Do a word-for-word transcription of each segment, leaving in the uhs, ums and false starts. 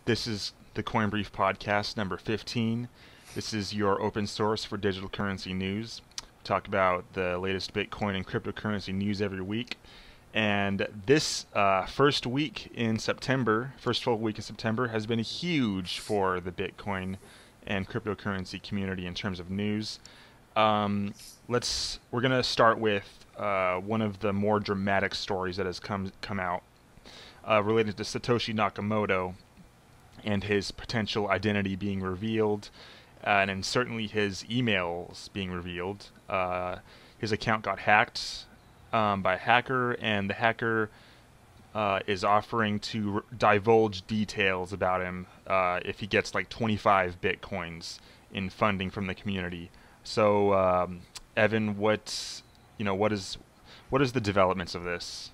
This is the Coin Brief Podcast number fifteen. This is your open source for digital currency news. Talk about the latest Bitcoin and cryptocurrency news every week. And this uh, first week in September, first full week in September, has been huge for the Bitcoin and cryptocurrency community in terms of news. Um, let's. We're gonna start with uh, one of the more dramatic stories that has come come out uh, related to Satoshi Nakamoto and his potential identity being revealed, uh, and then certainly his emails being revealed. Uh, his account got hacked um, by a hacker, and the hacker uh, is offering to r- divulge details about him uh, if he gets like twenty-five bitcoins in funding from the community. So, um, Evan, what you know, what is what is the developments of this?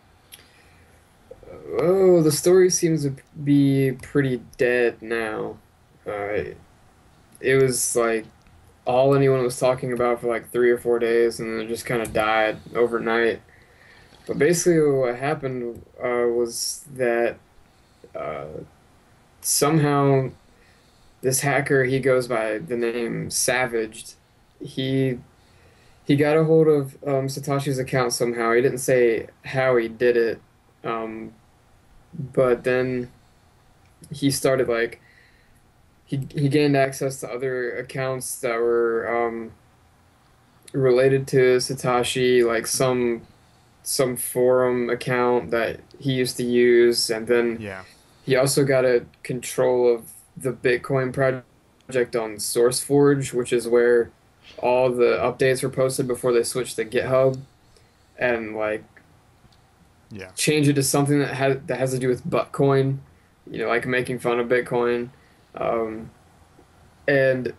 Oh, the story seems to be pretty dead now. Uh, it was like all anyone was talking about for like three or four days, and then it just kind of died overnight. But basically, what happened uh, was that uh, somehow this hacker, he goes by the name Savaged. He he got a hold of um, Satoshi's account somehow. He didn't say how he did it. Um, But then he started like he he gained access to other accounts that were um, related to Satoshi, like some some forum account that he used to use, and then Yeah, he also got a control of the Bitcoin project on SourceForge, which is where all the updates were posted before they switched to GitHub, and like yeah, change it to something that has that has to do with Buttcoin, you know, like making fun of Bitcoin. Um, and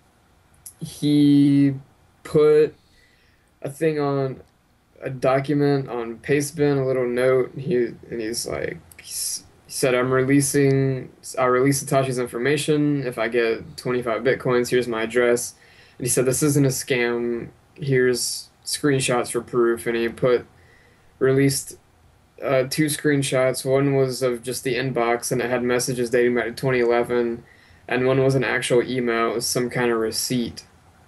he put a thing on a document on Pastebin, a little note. He and he's like, he's, he said, "I'm releasing. I'll release Satoshi's information if I get twenty-five bitcoins. Here's my address." And he said, "This isn't a scam. Here's screenshots for proof." And he put released uh, two screenshots. One was of just the inbox, and it had messages dating back to twenty eleven, and one was an actual email. It was some kind of receipt.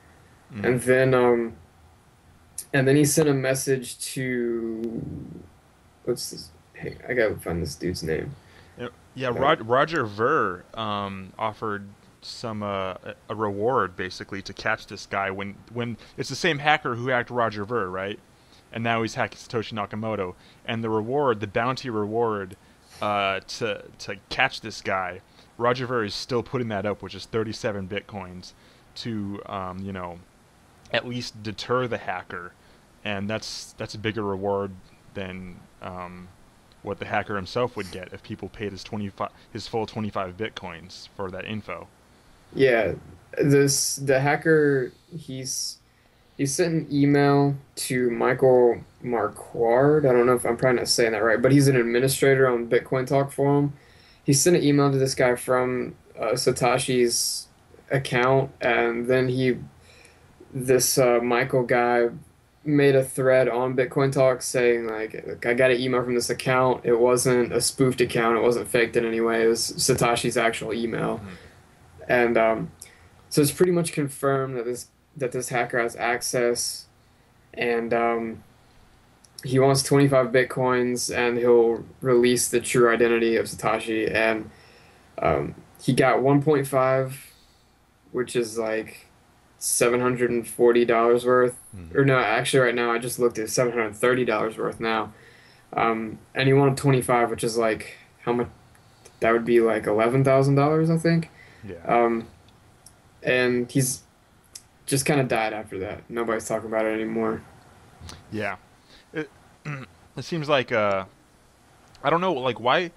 mm. And then, um, and then he sent a message to what's this? Hey, I gotta find this dude's name. Yeah, yeah, Uh, Rod, Roger Ver um, offered some uh, a a reward basically to catch this guy when when it's the same hacker who hacked Roger Ver, right? And now he's hacking Satoshi Nakamoto. And the reward, the bounty reward, uh, to to catch this guy, Roger Ver is still putting that up, which is thirty-seven bitcoins, to um, you know, at least deter the hacker, and that's that's a bigger reward than um, what the hacker himself would get if people paid his twenty-five his full twenty-five bitcoins for that info. yeah, this the hacker. He's He sent an email to Michael Marquardt. I don't know if I'm probably not saying that right, but he's an administrator on Bitcoin Talk Forum. He sent an email to this guy from uh, Satoshi's account, and then he, this uh, Michael guy, made a thread on Bitcoin Talk saying like, "Look, I got an email from this account. It wasn't a spoofed account. It wasn't faked in any way. It was Satoshi's actual email." Hmm. And um, so it's pretty much confirmed that this that this hacker has access, and um, he wants twenty-five bitcoins, and he'll release the true identity of Satoshi. And um, he got one point five, which is like seven hundred forty dollars worth. Hmm. Or no, actually, right now I just looked at seven hundred thirty dollars worth now. Um, and he wanted twenty-five, which is like how much? That would be like eleven thousand dollars, I think. Yeah, Um, and he's just kind of died after that. Nobody's talking about it anymore. yeah. It it seems like uh, I don't know, like why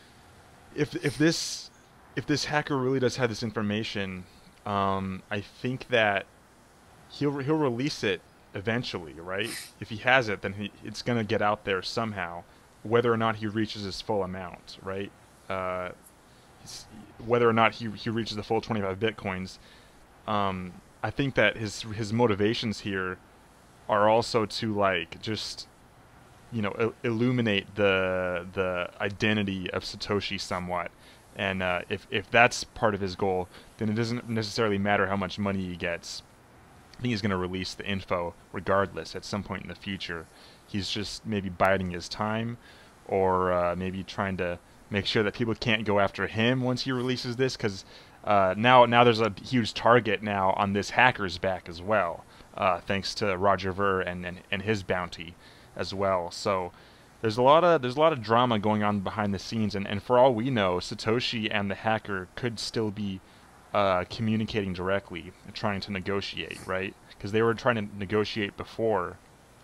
if if this if this hacker really does have this information, um, I think that he'll he'll release it eventually, right? If he has it, then he, it's gonna get out there somehow, whether or not he reaches his full amount, right? Uh, he's- Whether or not he he reaches the full twenty-five bitcoins. Um, I think that his his motivations here are also to like just you know il- illuminate the the identity of Satoshi somewhat, And uh, if if that's part of his goal, then it doesn't necessarily matter how much money he gets. I think he's going to release the info regardless at some point in the future. He's just maybe biding his time, or uh, maybe trying to make sure that people can't go after him once he releases this, because uh, now now there's a huge target now on this hacker's back as well, uh, thanks to Roger Ver and, and and his bounty as well. So there's a lot of there's a lot of drama going on behind the scenes, and, and for all we know, Satoshi and the hacker could still be uh, communicating directly, trying to negotiate, right? Because they were trying to negotiate before,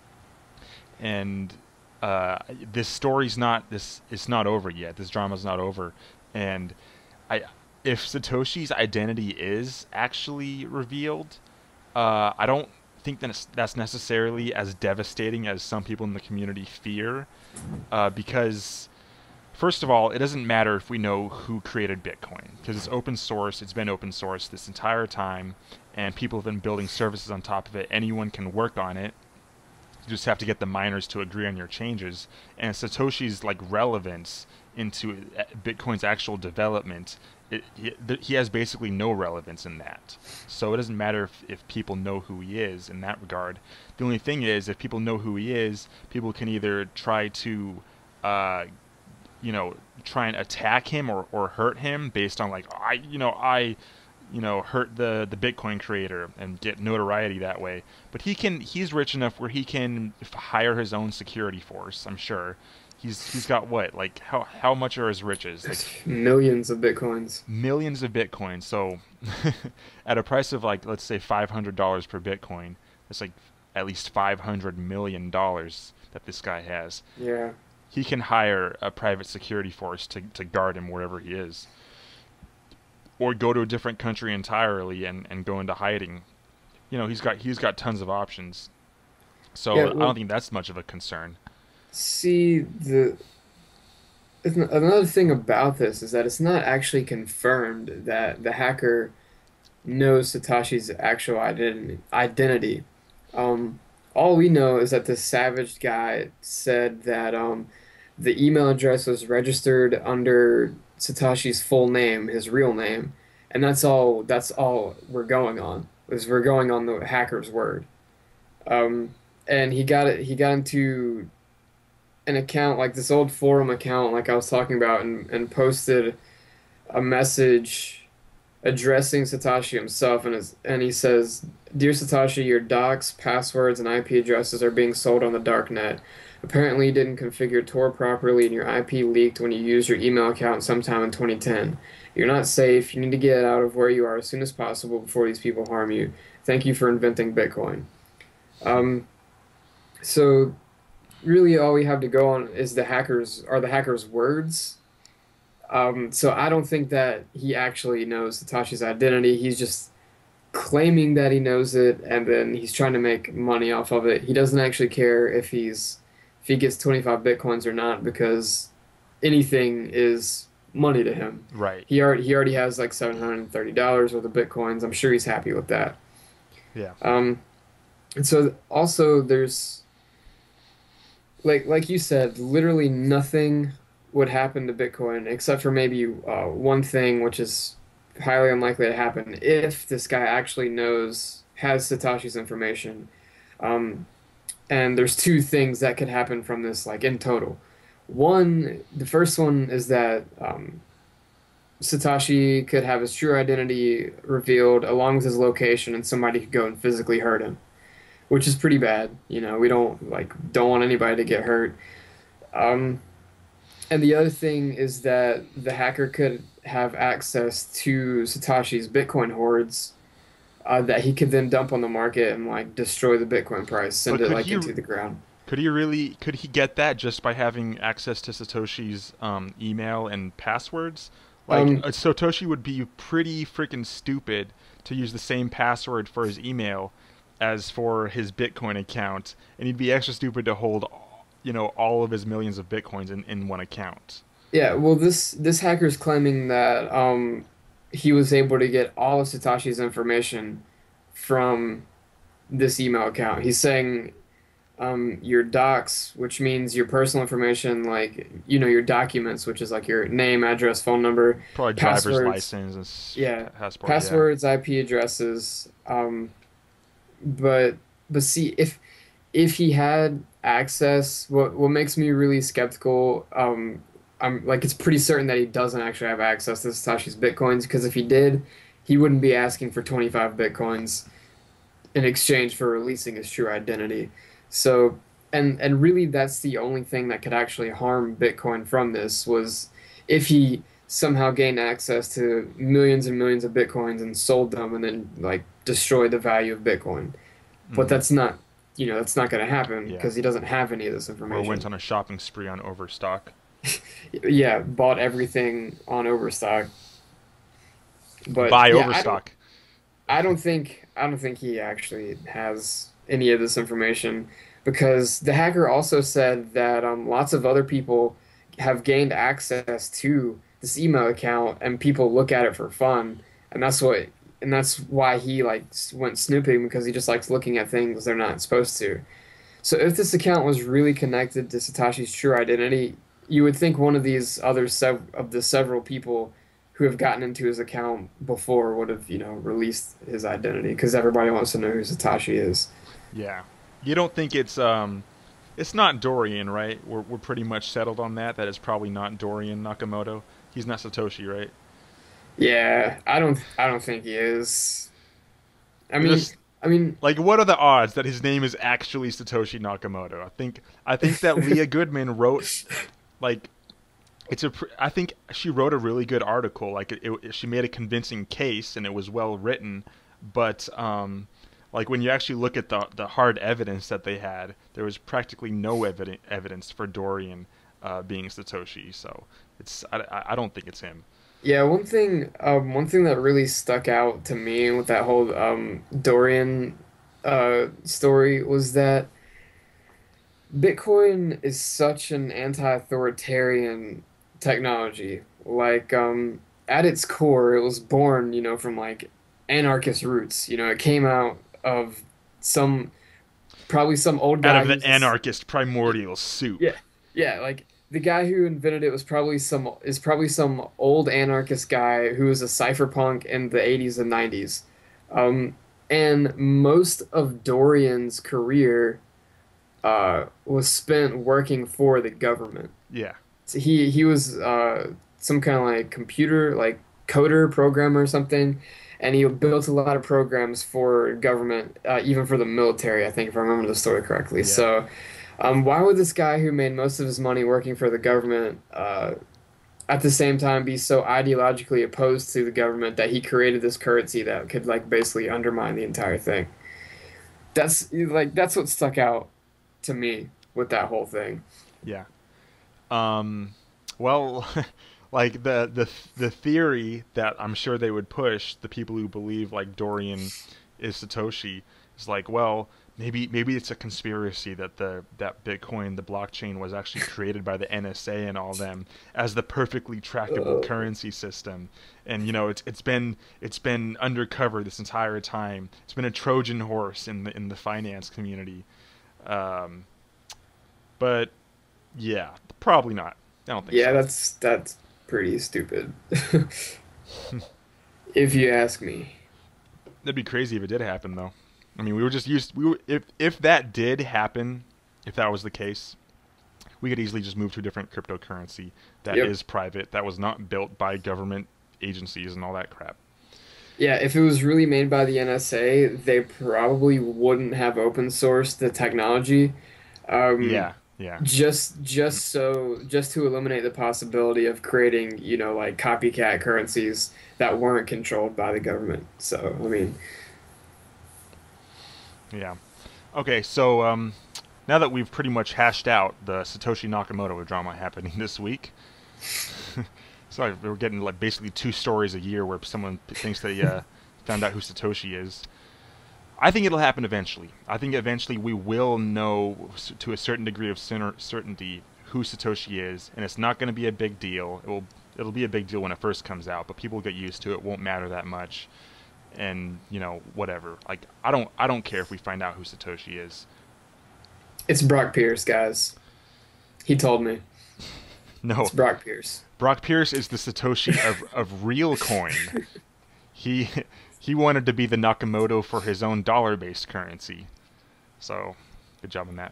and uh, this story's not this it's not over yet. This drama's not over, and I if Satoshi's identity is actually revealed, uh, I don't think that that's necessarily as devastating as some people in the community fear, uh, because first of all, it doesn't matter if we know who created Bitcoin, because it's open source. It's been open source this entire time, and people have been building services on top of it. Anyone can work on it. You just have to get the miners to agree on your changes. And Satoshi's like relevance into Bitcoin's actual development, it, he, he has basically no relevance in that. So it doesn't matter if, if people know who he is in that regard. The only thing is, if people know who he is, people can either try to uh, you know, try and attack him or, or hurt him based on like, I, you know, I, you know, hurt the, the Bitcoin creator and get notoriety that way. But he can, he's rich enough where he can hire his own security force, I'm sure. He's, he's got what, like how, how much are his riches? Like Millions of Bitcoins. millions of Bitcoin. So at a price of like, let's say five hundred dollars per Bitcoin, it's like at least five hundred million dollars that this guy has. Yeah. He can hire a private security force to, to guard him wherever he is. Or go to a different country entirely and, and go into hiding. You know, he's got he's got tons of options. So Yeah, I well, don't think that's much of a concern. see, the another thing about this is that it's not actually confirmed that the hacker knows Satoshi's actual identity. Identity. Um, all we know is that this savage guy said that um, the email address was registered under Satoshi's full name, his real name, and that's all. That's all we're going on. Is we're going on the hacker's word. Um, and he got it. He got into an account like this old forum account, like I was talking about, and, and posted a message addressing Satoshi himself, and his, and he says, "Dear Satoshi, your docs, passwords, and I P addresses are being sold on the dark net. Apparently, you didn't configure Tor properly, and your I P leaked when you used your email account sometime in twenty ten. You're not safe. You need to get out of where you are as soon as possible before these people harm you. Thank you for inventing Bitcoin." Um, so really, all we have to go on is the hackers are the hackers' words. Um, so I don't think that he actually knows Satoshi's identity. He's just claiming that he knows it, and then he's trying to make money off of it. He doesn't actually care if he's if he gets twenty-five bitcoins or not, because anything is money to him. Right. He already he already has like seven hundred thirty dollars worth of bitcoins. I'm sure he's happy with that. Yeah. Um, and so also there's like like you said, literally nothing would happen to Bitcoin except for maybe uh, one thing, which is highly unlikely to happen if this guy actually knows has Satoshi's information. Um, and there's two things that could happen from this, like in total. One, the first one is that um, Satoshi could have his true identity revealed along with his location, and somebody could go and physically hurt him, which is pretty bad. You know, we don't like don't want anybody to get hurt. Um, and the other thing is that the hacker could have access to Satoshi's Bitcoin hoards uh, that he could then dump on the market and like destroy the Bitcoin price, send But it could like he into the ground. could he really could he get that just by having access to Satoshi's um, email and passwords? Like Um, uh, Satoshi would be pretty freaking stupid to use the same password for his email as for his Bitcoin account, and he'd be extra stupid to hold, you know, all of his millions of Bitcoins in, in one account. yeah, well, this this hacker's claiming that um, he was able to get all of Satoshi's information from this email account. He's saying um, your docs, which means your personal information, like, you know, your documents, which is like your name, address, phone number, Probably driver's passwords, license and s- yeah, passport. Yeah. passwords, I P addresses. Um, but but see, if if he had access, what what makes me really skeptical, um, I'm like it's pretty certain that he doesn't actually have access to Satoshi's bitcoins because if he did, he wouldn't be asking for twenty-five bitcoins in exchange for releasing his true identity. So, and and really that's the only thing that could actually harm Bitcoin from this was if he somehow gained access to millions and millions of Bitcoins and sold them and then like destroyed the value of Bitcoin. But Hmm. that's not, you know, that's not going to happen Yeah. because he doesn't have any of this Or went information. on a shopping spree on Overstock. Yeah, bought everything on Overstock. But Buy yeah, I don't Overstock. I don't think I don't think he actually has any of this information because the hacker also said that um, lots of other people have gained access to this email account and people look at it for fun, and that's what and that's why he like s- went snooping because he just likes looking at things they're not supposed to. So if this account was really connected to Satoshi's true identity, you would think one of these other sev of the several people who have gotten into his account before would have, you know, released his identity because everybody wants to know who Satoshi is. Yeah. You don't think it's um it's not Dorian, right? We're we're pretty much settled on that. That it's probably not Dorian Nakamoto. He's not Satoshi, right? Yeah, I don't I don't think he is. I mean, Just I mean, like what are the odds that his name is actually Satoshi Nakamoto? I think I think that Leah Goodman wrote like it's a pr- I think she wrote a really good article. Like it, it, she made a convincing case and it was well written, but um like when you actually look at the the hard evidence that they had, there was practically no evident evidence for Dorian uh, being Satoshi. So it's I, I I don't think it's him. yeah, one thing um one thing that really stuck out to me with that whole um Dorian uh story was that Bitcoin is such an anti-authoritarian technology. Like, um, at its core, it was born, you know, from like anarchist roots. You know, it came out of some probably some old Out guy of the who's just anarchist primordial soup. yeah, yeah, like the guy who invented it was probably some is probably some old anarchist guy who was a cypherpunk in the eighties and nineties. Um, and most of Dorian's career uh, was spent working for the government. Yeah. So he he was uh, some kind of like computer like coder programmer or something, and he built a lot of programs for government, uh, even for the military, I think, if I remember the story correctly. Yeah. So, um, why would this guy who made most of his money working for the government, uh, at the same time be so ideologically opposed to the government that he created this currency that could like basically undermine the entire thing? That's like that's what stuck out to me with that whole thing. Yeah. Um, well, like the the the theory that I'm sure they would push the people who believe like Dorian is Satoshi is like, well, maybe maybe it's a conspiracy that the that Bitcoin, the blockchain, was actually created by the N S A and all them as the perfectly trackable Uh, currency system, and you know it's it's been it's been undercover this entire time. It's been a Trojan horse in the in the finance community. Um, but yeah, probably not. I don't think yeah, so. that's that's pretty stupid, if you ask me. That'd be crazy if it did happen, though. I mean, we were just used. We were, if if that did happen, if that was the case, we could easily just move to a different cryptocurrency that Yep. is private, that was not built by government agencies and all that crap. Yeah, if it was really made by the N S A, they probably wouldn't have open sourced the technology. Um, Yeah, yeah, just just so just to eliminate the possibility of creating, you know, like copycat currencies that weren't controlled by the government. So, I mean, yeah. Okay, so um, now that we've pretty much hashed out the Satoshi Nakamoto drama happening this week, so we're getting like basically two stories a year where someone thinks they uh, found out who Satoshi is. I think it'll happen eventually. I think eventually we will know to a certain degree of certainty who Satoshi is, and it's not going to be a big deal. It will it'll be a big deal when it first comes out, but people will get used to it. It won't matter that much, and you know whatever. Like I don't I don't care if we find out who Satoshi is. It's Brock Pierce, guys. He told me. It's No, Brock Pierce. Brock Pierce is the Satoshi of of real coin. He he wanted to be the Nakamoto for his own dollar-based currency. So, good job on that.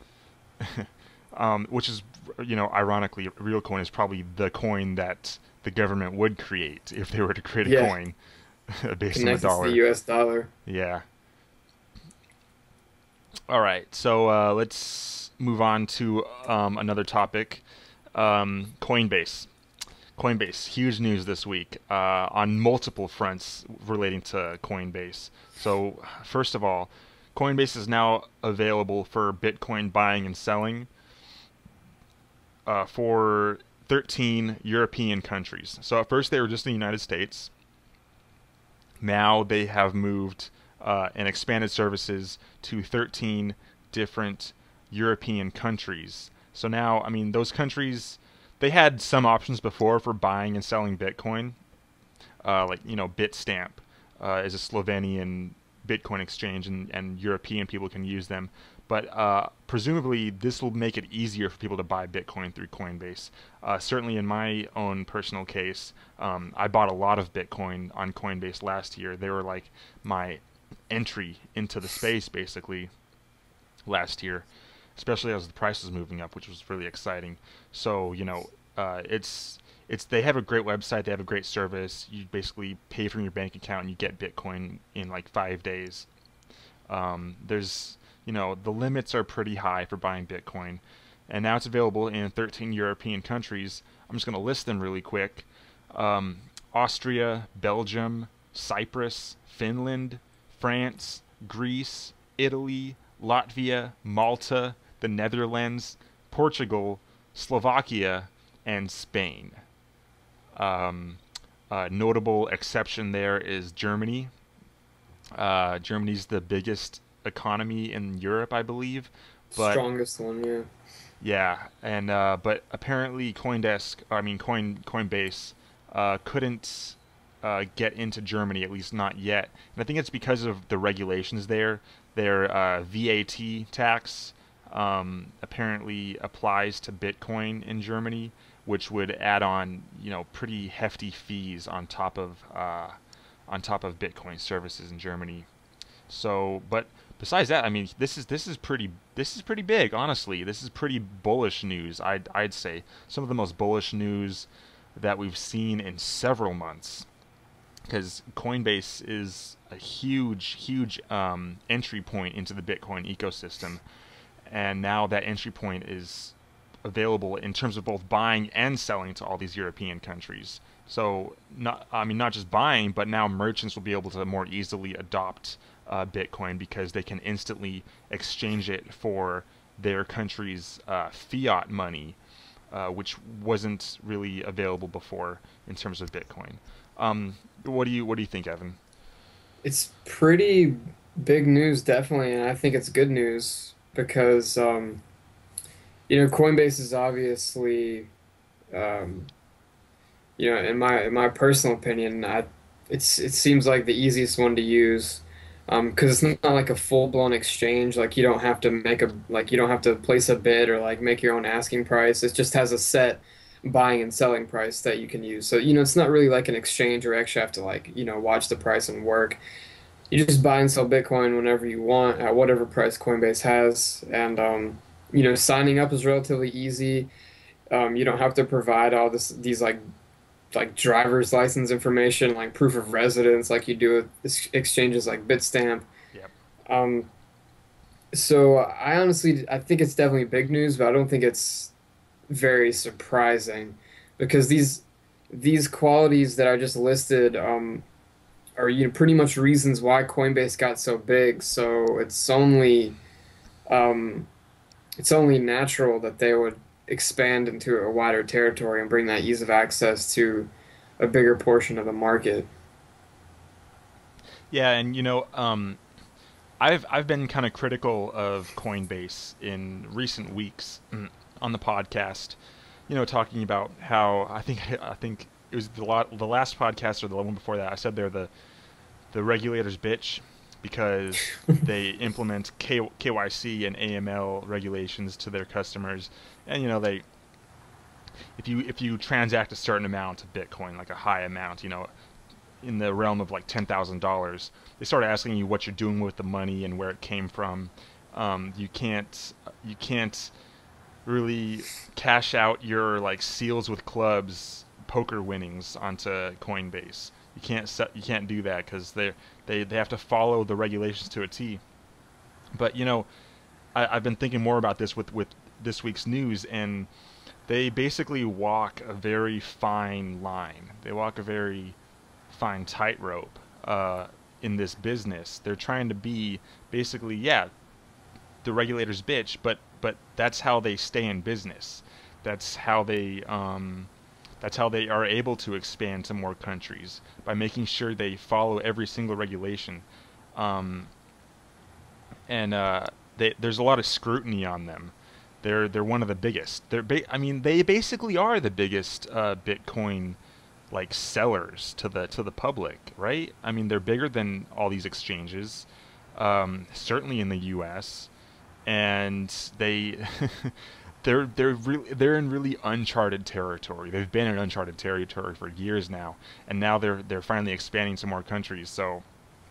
Um, which is, you know, ironically, real coin is probably the coin that the government would create if they were to create a Yeah, coin based on the connected to the dollar. U S dollar. Yeah. All right. So uh, let's move on to um, another topic. Um, Coinbase. Coinbase, huge news this week uh, on multiple fronts relating to Coinbase. So, first of all, Coinbase is now available for Bitcoin buying and selling uh, for thirteen European countries. So, at first, they were just in the United States. Now, they have moved uh, and expanded services to thirteen different European countries. So, now, I mean, those countries they had some options before for buying and selling Bitcoin, uh, like you know Bitstamp uh, is a Slovenian Bitcoin exchange, and, and European people can use them. But uh, presumably this will make it easier for people to buy Bitcoin through Coinbase. Uh, certainly in my own personal case, um, I bought a lot of Bitcoin on Coinbase last year. They were like my entry into the space basically last year, especially as the price was moving up, which was really exciting. So you know, uh, it's it's they have a great website, they have a great service. You basically pay from your bank account and you get Bitcoin in like five days. Um, there's you know the limits are pretty high for buying Bitcoin, and now it's available in thirteen European countries. I'm just going to list them really quick: um, Austria, Belgium, Cyprus, Finland, France, Greece, Italy, Latvia, Malta, the Netherlands, Portugal, Slovakia, and Spain. Um, a notable exception there is Germany. Uh, Germany's the biggest economy in Europe, I believe, but Strongest one, yeah. yeah, and uh, but apparently CoinDesk, I mean Coin Coinbase, uh, couldn't uh, get into Germany, at least not yet. And I think it's because of the regulations there. Their uh, V A T tax um, apparently applies to Bitcoin in Germany, which would add on, you know, pretty hefty fees on top of uh, on top of Bitcoin services in Germany. So, but besides that, I mean, this is this is pretty this is pretty big. Honestly, this is pretty bullish news. I'd I'd say some of the most bullish news that we've seen in several months, because Coinbase is a huge huge um, entry point into the Bitcoin ecosystem, and now that entry point is available in terms of both buying and selling to all these European countries. So not I mean not just buying, but now merchants will be able to more easily adopt uh, Bitcoin because they can instantly exchange it for their country's uh, fiat money, uh, which wasn't really available before in terms of Bitcoin. Um, what do you what do you think, Evan? It's pretty big news, definitely, and I think it's good news because um, you know Coinbase is obviously um, you know in my in my personal opinion, I it's it seems like the easiest one to use um, because it's not like a full-blown exchange. Like you don't have to make a like you don't have to place a bid or like make your own asking price. It just has a set buying and selling price that you can use. So you know it's not really like an exchange or actually have to like you know watch the price and work. You just buy and sell Bitcoin whenever you want at whatever price Coinbase has. And, um, you know, signing up is relatively easy. Um, you don't have to provide all this, these like, like driver's license information, like proof of residence, like you do with exchanges like Bitstamp. Yep. Um, so I honestly, I think it's definitely big news, but I don't think it's very surprising because these, these qualities that I just listed, um, are you know pretty much reasons why Coinbase got so big. So it's only um, it's only natural that they would expand into a wider territory and bring that ease of access to a bigger portion of the market. Yeah, and you know, um, I've I've been kind of critical of Coinbase in recent weeks mm, on the podcast. You know, talking about how I think I think it was the lot, the last podcast or the one before that. I said they're the the regulators bitch because they implement K KYC and A M L regulations to their customers, and you know they if you if you transact a certain amount of Bitcoin, like a high amount, you know, in the realm of like ten thousand dollars, they start asking you what you're doing with the money and where it came from. Um, you can't you can't really cash out your like seals with clubs poker winnings onto Coinbase. You can't set, you can't do that because they they they have to follow the regulations to a T. But you know, I, I've been thinking more about this with with this week's news, and they basically walk a very fine line. They walk a very fine tightrope uh, in this business. They're trying to be basically, yeah, the regulators bitch, but but that's how they stay in business. That's how they um, that's how they are able to expand to more countries, by making sure they follow every single regulation. Um, and uh, they, there's a lot of scrutiny on them. They're they're one of the biggest. They're ba- I mean they basically are the biggest uh, Bitcoin like sellers to the to the public, right? I mean they're bigger than all these exchanges, um, certainly in the U S And they they're they're really they're in really uncharted territory. They've been in uncharted territory for years now, and now they're they're finally expanding to more countries. So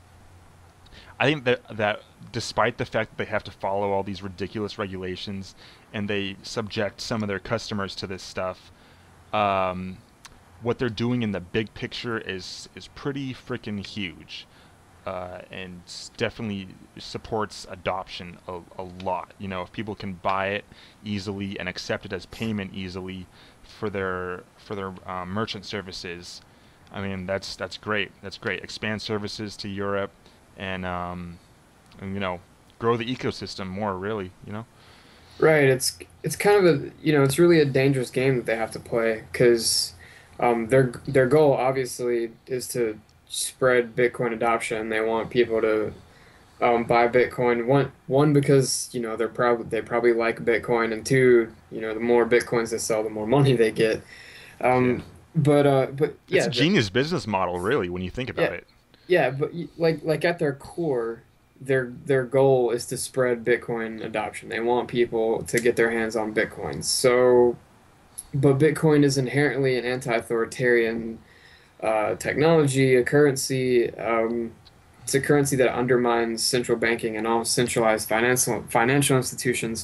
I think that that despite the fact that they have to follow all these ridiculous regulations and they subject some of their customers to this stuff, um, what they're doing in the big picture is is pretty freaking huge, uh, and definitely supports adoption a, a lot. You know, if people can buy it easily and accept it as payment easily for their for their um, merchant services, I mean that's that's great. That's great. Expand services to Europe, and um, and you know, grow the ecosystem more. Really, you know. Right. It's it's kind of a you know it's really a dangerous game that they have to play because um, their their goal obviously is to spread Bitcoin adoption. They want people to um, buy Bitcoin. One one because you know they're probably they probably like Bitcoin, and two, you know the more Bitcoins they sell, the more money they get. Yeah. Um, but uh, but It's yeah, a the, genius business model, really, when you think yeah, about it. yeah. But y- like like at their core, their their goal is to spread Bitcoin adoption. They want people to get their hands on Bitcoin. So, but Bitcoin is inherently an anti-authoritarian uh, technology, a currency. Um, it's a currency that undermines central banking and all centralized financial financial institutions.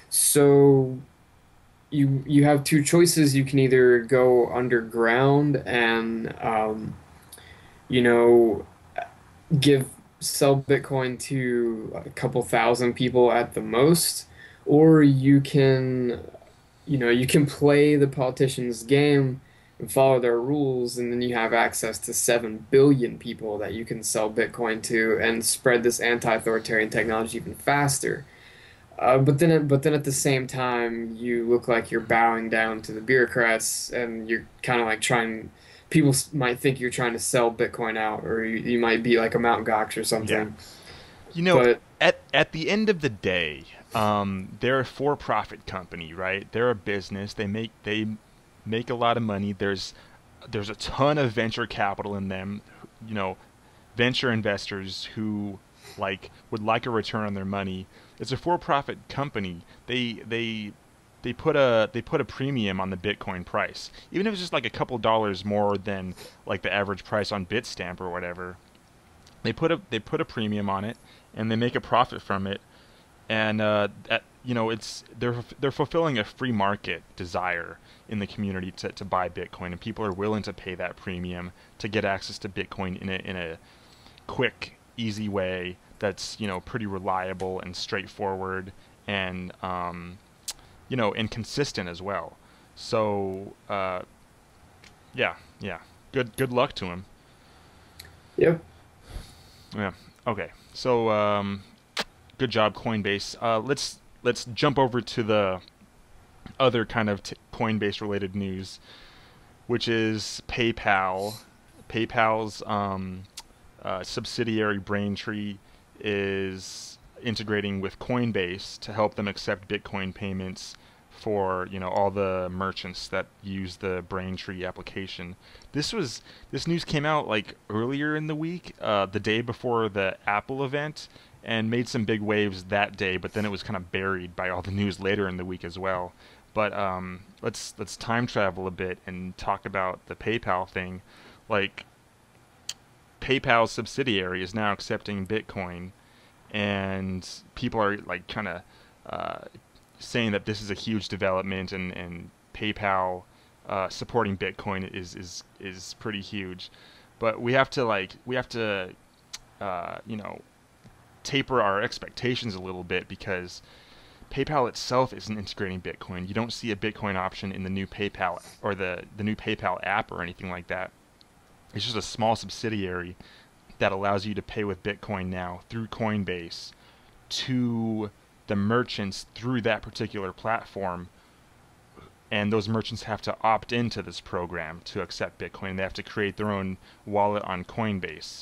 So you you have two choices. You can either go underground and um, you know give sell Bitcoin to a couple thousand people at the most, or you can you know, you can play the politicians' game and follow their rules, and then you have access to seven billion people that you can sell Bitcoin to and spread this anti-authoritarian technology even faster. Uh, but then, but then at the same time, you look like you're bowing down to the bureaucrats, and you're kind of like trying. People s- might think you're trying to sell Bitcoin out, or you, you might be like a Mount Gox or Yeah. something. You know, But at at the end of the day, um, they're a for-profit company, right? They're a business. They make they make a lot of money. There's there's a ton of venture capital in them. You know, venture investors who like would like a return on their money. It's a for-profit company. They they they put a they put a premium on the Bitcoin price, even if it's just like a couple dollars more than like the average price on Bitstamp or whatever. They put a they put a premium on it, and they make a profit from it. And uh, that, you know, it's they're they're fulfilling a free market desire in the community to, to buy Bitcoin, and people are willing to pay that premium to get access to Bitcoin in a in a quick, easy way that's, you know, pretty reliable and straightforward, and um, you know, and consistent as well. So uh, yeah, yeah, good good luck to him. yep, Yeah. Okay. So um, good job, Coinbase. Uh, let's let's jump over to the other kind of t- Coinbase related news, which is PayPal. PayPal's um, uh, subsidiary Braintree is integrating with Coinbase to help them accept Bitcoin payments for you know all the merchants that use the Braintree application. This was this news came out like earlier in the week, uh, the day before the Apple event, and made some big waves that day. But then it was kind of buried by all the news later in the week as well. But um, let's let's time travel a bit and talk about the PayPal thing. Like PayPal's subsidiary is now accepting Bitcoin, and people are like kind of uh, saying that this is a huge development, and and PayPal uh, supporting Bitcoin is is is pretty huge. But we have to like we have to uh, you know taper our expectations a little bit, because PayPal itself isn't integrating Bitcoin. You don't see a Bitcoin option in the new PayPal or the the new PayPal app or anything like that. It's just a small subsidiary that allows you to pay with Bitcoin now through Coinbase to the merchants through that particular platform, and those merchants have to opt into this program to accept Bitcoin. They have to create their own wallet on Coinbase.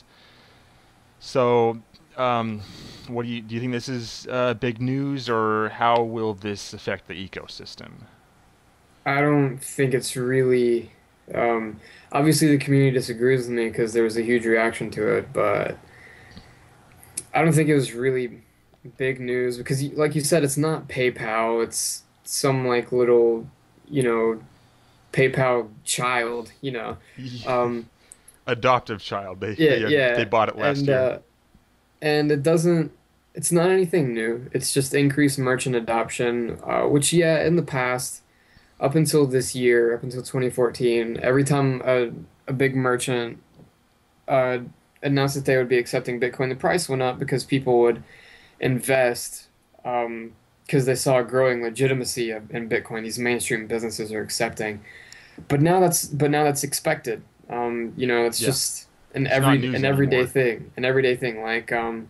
So, um, what do you do? You think this is uh, big news, or how will this affect the ecosystem? I don't think it's really. Um, Obviously, the community disagrees with me because there was a huge reaction to it, but I don't think it was really big news because, y- like you said, it's not PayPal. It's some like little, you know, PayPal child. You know, um, Adoptive child. They yeah, they uh, they yeah, bought it last and year. uh, and it doesn't. It's not anything new. It's just increased merchant adoption, uh, which yeah, in the past. Up until this year, up until twenty fourteen, every time a, a big merchant uh, announced that they would be accepting Bitcoin, the price went up because people would invest um, because they saw a growing legitimacy of, in Bitcoin. These mainstream businesses are accepting, but now that's but now that's expected. Um, you know, it's Yeah, just an it's not every news an everyday anymore. thing, an everyday thing. Like um,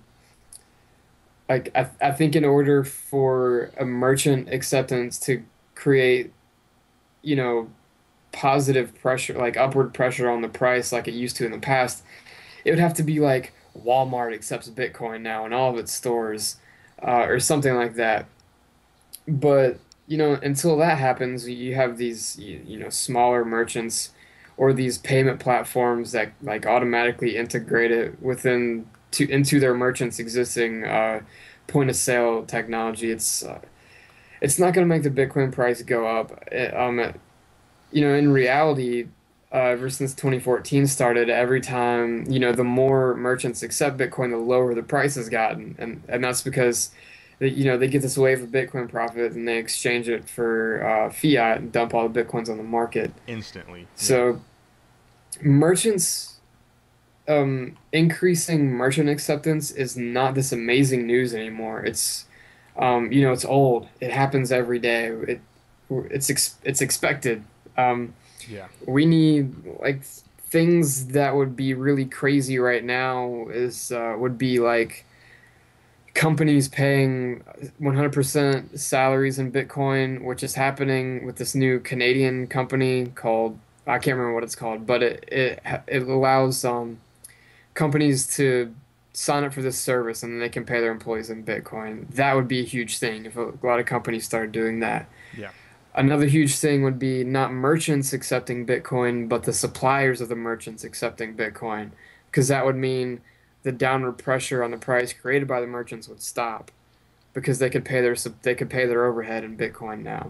like I I think in order for a merchant acceptance to create, you know, positive pressure, like upward pressure on the price like it used to in the past, it would have to be like Walmart accepts Bitcoin now in all of its stores, uh, or something like that. But, you know, until that happens, you have these, you, you know, smaller merchants or these payment platforms that like automatically integrate it within to into their merchants' existing uh, point of sale technology. It's uh, it's not going to make the Bitcoin price go up. It, um, you know, in reality, uh, ever since twenty fourteen started, every time, you know, the more merchants accept Bitcoin, the lower the price has gotten. And, and that's because, they, you know, they get this wave of Bitcoin profit and they exchange it for uh, fiat and dump all the Bitcoins on the market. Instantly. Yeah. So merchants, um, increasing merchant acceptance is not this amazing news anymore. It's, um, you know, it's old. It happens every day. It, it's ex it's expected. Um, Yeah. we need like things that would be really crazy right now is uh, would be like companies paying one hundred percent salaries in Bitcoin, which is happening with this new Canadian company called, I can't remember what it's called, but it it it allows um companies to sign up for this service and then they can pay their employees in Bitcoin. That would be a huge thing if a lot of companies started doing that. Yeah. Another huge thing would be not merchants accepting Bitcoin, but the suppliers of the merchants accepting Bitcoin, because that would mean the downward pressure on the price created by the merchants would stop because they could pay their they could pay their overhead in Bitcoin now.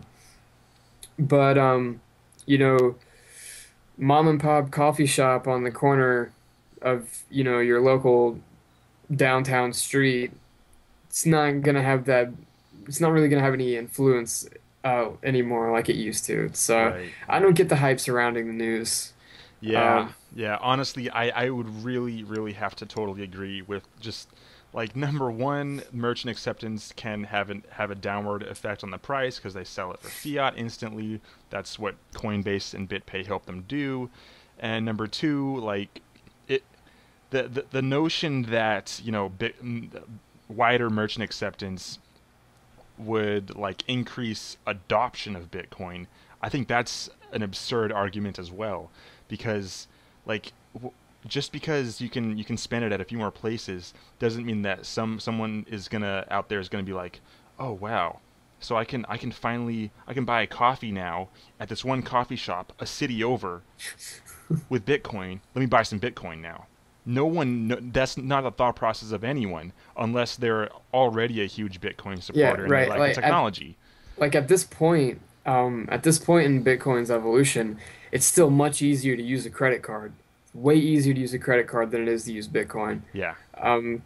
But um, you know, mom and pop coffee shop on the corner of, you know, your local downtown street, it's not gonna have that. It's not really gonna have any influence uh, anymore like it used to. So Right. I Right. don't get the hype surrounding the news. Yeah, Um, yeah. Honestly, I, I would really, really have to totally agree with just like number one, merchant acceptance can have an, have a downward effect on the price because they sell it for fiat instantly. That's what Coinbase and BitPay help them do. And number two, like it, the the, the notion that you know bit, wider merchant acceptance would like increase adoption of Bitcoin, I think that's an absurd argument as well, because like w- just because you can you can spend it at a few more places doesn't mean that some someone is gonna out there is gonna be like, oh wow, So I can I can finally I can buy a coffee now at this one coffee shop a city over with Bitcoin. Let me buy some Bitcoin now. No one no, that's not the thought process of anyone unless they're already a huge Bitcoin Yeah, supporter and they right. like the Like at technology. like at this point, um, at this point in Bitcoin's evolution, it's still much easier to use a credit card. Way easier to use a credit card than it is to use Bitcoin. Yeah. Um,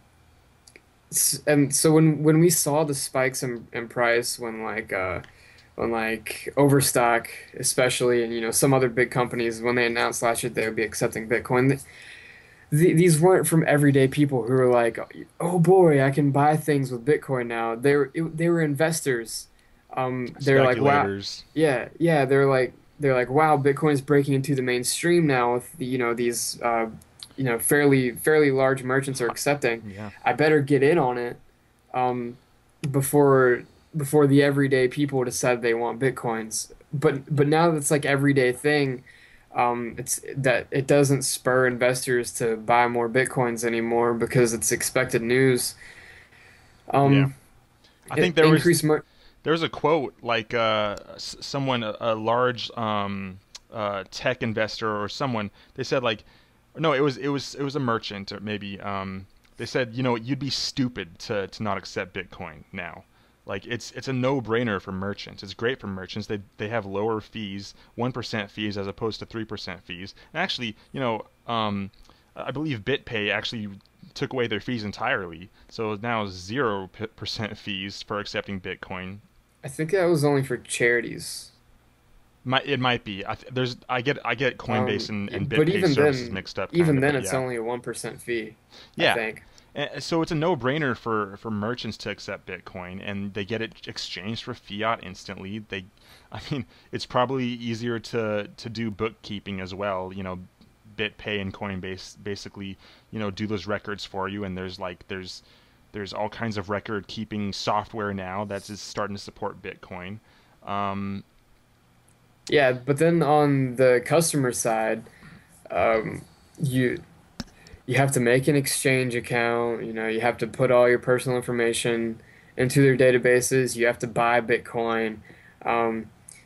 s- and so when when we saw the spikes in, in price when like uh when like Overstock especially and you know some other big companies when they announced last year they would be accepting Bitcoin, th th these weren't from everyday people who were like, oh boy, I can buy things with Bitcoin now. They were it, they were investors. Um, they're like, wow, Speculators. yeah, yeah. They're like they're like, wow, Bitcoin's breaking into the mainstream now with the, you know these uh, you know fairly fairly large merchants are accepting. Yeah. I better get in on it um, before before the everyday people decide they want Bitcoins. But but now that's like everyday thing. Um, it's that it doesn't spur investors to buy more Bitcoins anymore because it's expected news. Yeah. Um, I it think there was increased mer there was a quote like uh, s- someone a, a large um, uh, tech investor or someone they said like no it was it was it was a merchant or maybe um, they said you know you'd be stupid to, to not accept Bitcoin now like it's it's a no-brainer for merchants. It's great for merchants. They they have lower fees, one percent fees as opposed to three percent fees. And actually, you know, um, I believe BitPay actually took away their fees entirely. So now zero percent fees for accepting Bitcoin. I think that was only for charities. Might it might be. I th- there's I get I get Coinbase Um, and, and but BitPay even services then, mixed up kind even of, then, but it's yeah, only a one percent fee, I yeah. think. And so it's a no-brainer for for merchants to accept Bitcoin, and they get it exchanged for fiat instantly. They, I mean, it's probably easier to to do bookkeeping as well. You know, BitPay and Coinbase basically you know do those records for you, and there's like there's there's all kinds of record keeping software now that's is starting to support Bitcoin. Um, Yeah, but then on the customer side, um, you you have to make an exchange account. You know, you have to put all your personal information into their databases. You have to buy Bitcoin. Um,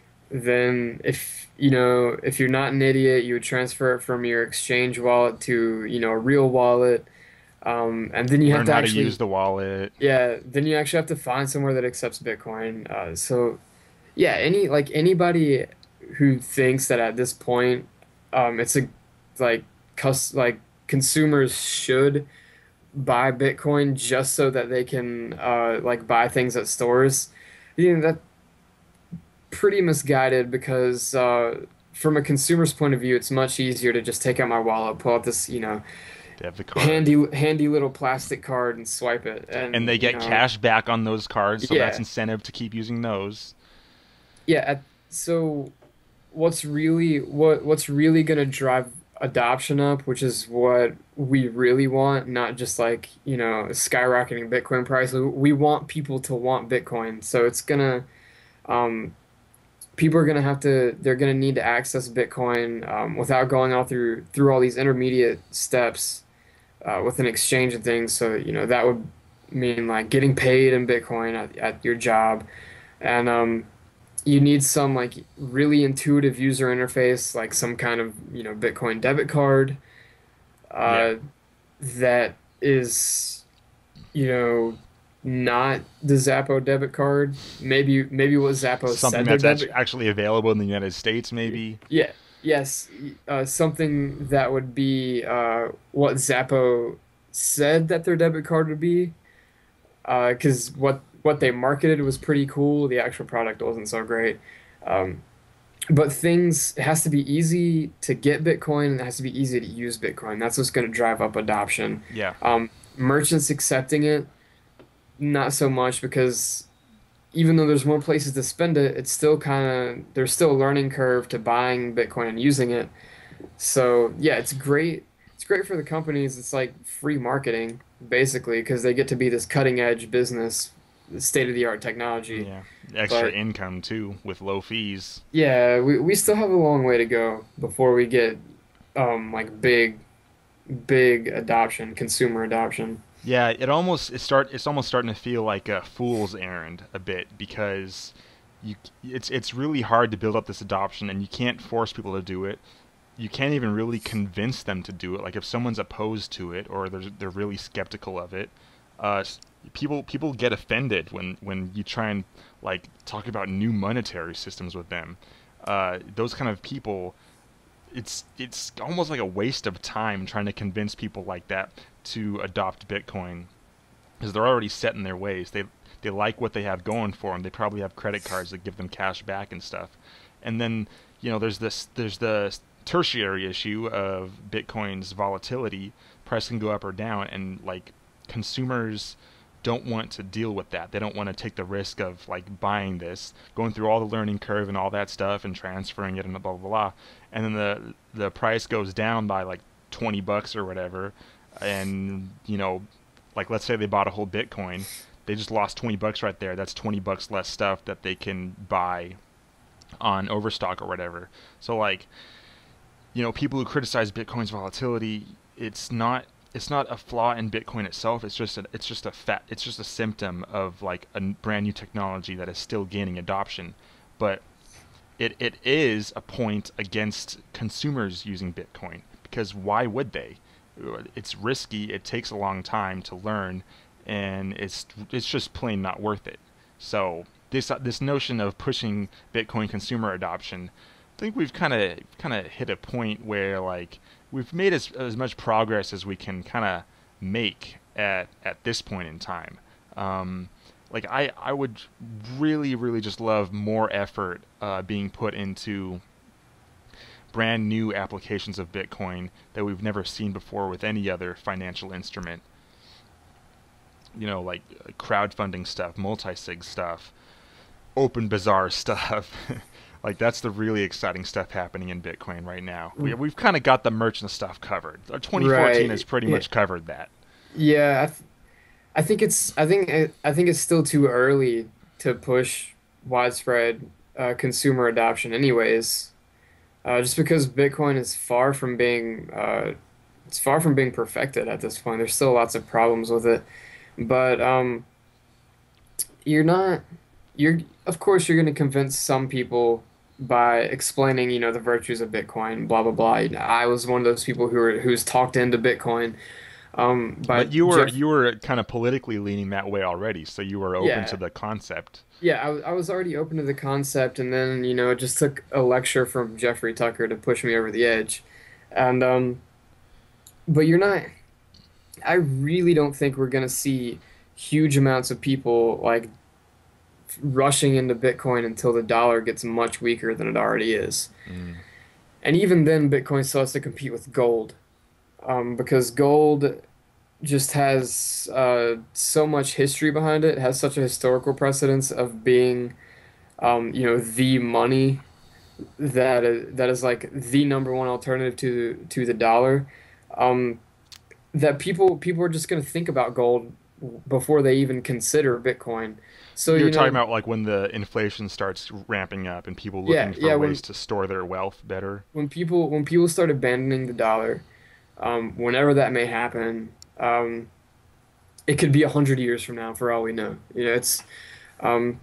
then if you know if you're not an idiot, you would transfer it from your exchange wallet to you know a real wallet. Um, and then you have Learn to how to use actually the wallet. yeah, then you actually have to find somewhere that accepts Bitcoin. Uh, so yeah, any like anybody who thinks that at this point, um, it's a like cus like consumers should buy Bitcoin just so that they can uh like buy things at stores, you know, that pretty misguided because uh from a consumer's point of view, it's much easier to just take out my wallet, pull out this, you know, They have the card. handy handy little plastic card and swipe it, And and they you get know, cash back on those cards, so that's yeah, incentive to keep using those. yeah. At, so what's really what what's really going to drive adoption up, which is what we really want, not just like, you know, skyrocketing Bitcoin price. We want people to want Bitcoin. So it's gonna um people are gonna have to they're gonna need to access Bitcoin um, without going all through through all these intermediate steps uh, with an exchange and things. So, you know, that would mean like getting paid in Bitcoin at, at your job. And um you need some like really intuitive user interface, like some kind of, you know, Bitcoin debit card Yeah. uh, that is, you know, not the Zappo debit card. Maybe maybe what Zappo Something said their that's act- debit. actually available in the United States, maybe. Yeah, yes, uh, something that would be uh, what Zappo said that their debit card would be. Because what what they marketed was pretty cool. The actual product wasn't so great. Um, But things, it has to be easy to get Bitcoin and it has to be easy to use Bitcoin. That's what's going to drive up adoption. Yeah. Um, merchants accepting it, not so much because even though there's more places to spend it, it's still kind of, there's still a learning curve to buying Bitcoin and using it. So yeah, it's great. It's great for the companies. It's like free marketing basically because they get to be this cutting edge business, state of the art technology. Yeah. Extra But income too with low fees. yeah, we, we still have a long way to go before we get um like big big adoption, consumer adoption. Yeah, it almost it start it's almost starting to feel like a fool's errand a bit because you it's it's really hard to build up this adoption and you can't force people to do it. You can't even really convince them to do it. Like if someone's opposed to it or they're they're really skeptical of it, uh, people people get offended when when you try and like talk about new monetary systems with them. Uh, those kind of people, it's it's almost like a waste of time trying to convince people like that to adopt Bitcoin because they're already set in their ways. They they like what they have going for them. They probably have credit cards that give them cash back and stuff. And then you know there's this there's the tertiary issue of Bitcoin's volatility. Price can go up or down, and like consumers don't want to deal with that. They don't want to take the risk of like buying this, going through all the learning curve and all that stuff, and transferring it and blah blah blah. And then the the price goes down by like twenty bucks or whatever, and you know, like let's say they bought a whole Bitcoin, they just lost twenty bucks right there. That's twenty bucks less stuff that they can buy on Overstock or whatever. So like, you know, people who criticize Bitcoin's volatility, it's not it's not a flaw in Bitcoin itself. It's just a, it's just a fat it's just a symptom of like a brand new technology that is still gaining adoption. But it it is a point against consumers using Bitcoin because why would they? It's risky. It takes a long time to learn, and it's it's just plain not worth it. So this this notion of pushing Bitcoin consumer adoption, I think we've kind of kind of hit a point where like we've made as as much progress as we can kind of make at at this point in time. Um, like I I would really really just love more effort uh, being put into brand new applications of Bitcoin that we've never seen before with any other financial instrument. You know, like crowdfunding stuff, multi-sig stuff, open bazaar stuff. Like that's the really exciting stuff happening in Bitcoin right now. We, we've kind of got the merchant stuff covered. Our twenty fourteen Right. has pretty Yeah. much covered that. Yeah, I, th I think it's I think I think it's still too early to push widespread uh, consumer adoption anyways. Uh, just because Bitcoin is far from being uh, it's far from being perfected at this point. There's still lots of problems with it. But um, you're not you're of course you're going to convince some people by explaining, you know, the virtues of Bitcoin, blah blah blah. You know, I was one of those people who were who's talked into Bitcoin um by But you were Jeff. you were kind of politically leaning that way already, so you were open to Yeah. the concept. Yeah, I, was- I was already open to the concept, and then, you know, it just took a lecture from Jeffrey Tucker to push me over the edge. And um but you're not I really don't think we're gonna see huge amounts of people like rushing into Bitcoin until the dollar gets much weaker than it already is. Mm. And even then, Bitcoin still has to compete with gold, um, because gold just has uh, so much history behind it, has such a historical precedence of being, um, you know, the money that is, that is like the number one alternative to to the dollar. Um, that people people are just going to think about gold before they even consider Bitcoin. So, You're you talking know, about like when the inflation starts ramping up and people yeah, looking for yeah, ways when to store their wealth better. when people when people start abandoning the dollar, um, whenever that may happen, um, it could be a hundred years from now for all we know. You know, it's um,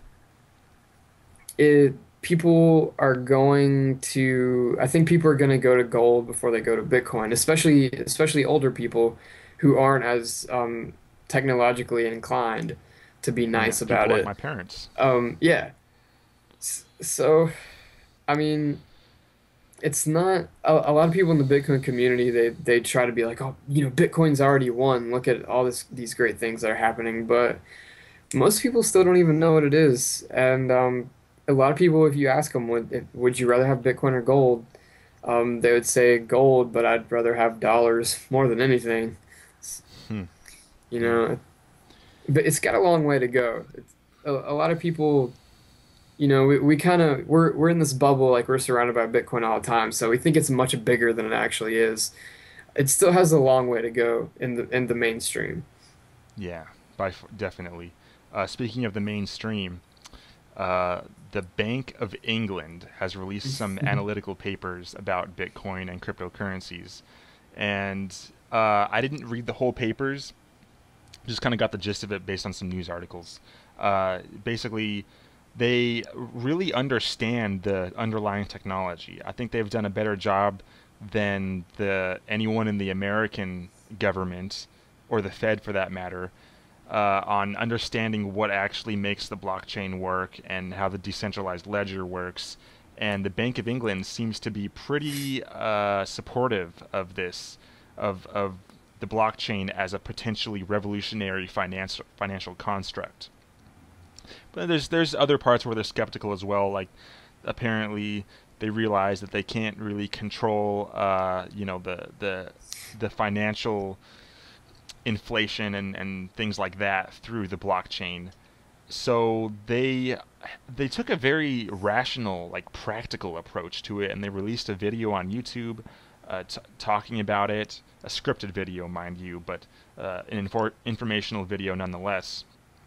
it people are going to I think people are going to go to gold before they go to Bitcoin, especially especially older people who aren't as um, technologically inclined to be Yeah, nice people about like it. my parents. Um, yeah. S- So, I mean, it's not a, a lot of people in the Bitcoin community, they they try to be like, oh, you know, Bitcoin's already won. Look at all this these great things that are happening, but most people still don't even know what it is. And um, a lot of people, if you ask them, would if, would you rather have Bitcoin or gold? Um, they would say gold, but I'd rather have dollars more than anything. S- Hmm. You Yeah. know, but it's got a long way to go. It's, a, a lot of people, you know, we, we kind of we're we're in this bubble, like we're surrounded by Bitcoin all the time, so we think it's much bigger than it actually is. It still has a long way to go in the in the mainstream. Yeah, by f- definitely. Uh, speaking of the mainstream, uh, the Bank of England has released some analytical papers about Bitcoin and cryptocurrencies, and uh, I didn't read the whole papers, Just kind of got the gist of it based on some news articles. Uh, basically, they really understand the underlying technology. I think they've done a better job than the anyone in the American government or the Fed, for that matter, uh, on understanding what actually makes the blockchain work and how the decentralized ledger works. And the Bank of England seems to be pretty uh, supportive of this, of of the blockchain as a potentially revolutionary financial financial construct. But there's there's other parts where they're skeptical as well. Like apparently they realize that they can't really control, uh, you know, the the the financial inflation and, and things like that through the blockchain. So they they took a very rational, like practical approach to it, and they released a video on YouTube uh, t- talking about it. A scripted video, mind you, but uh, an infor- informational video nonetheless.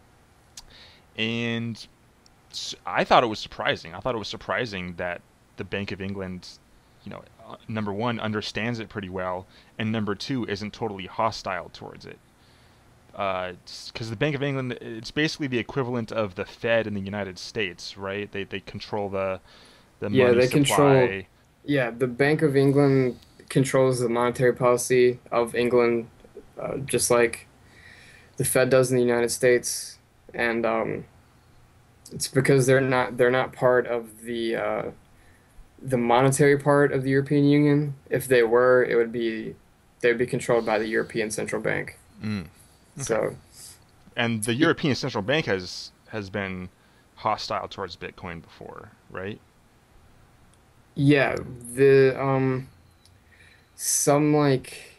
And I thought it was surprising. I thought it was surprising that the Bank of England, you know, uh, number one, understands it pretty well, and number two, isn't totally hostile towards it. Because uh, the Bank of England, it's basically the equivalent of the Fed in the United States, right? They they control the the Yeah, money they control. supply. Yeah, the Bank of England controls the monetary policy of England, uh, just like the Fed does in the United States, and um, it's because they're not they're not part of the uh, the monetary part of the European Union. If they were, it would be they would be controlled by the European Central Bank. Mm, okay. So, And the European Central Bank has has been hostile towards Bitcoin before, right? yeah, the um some like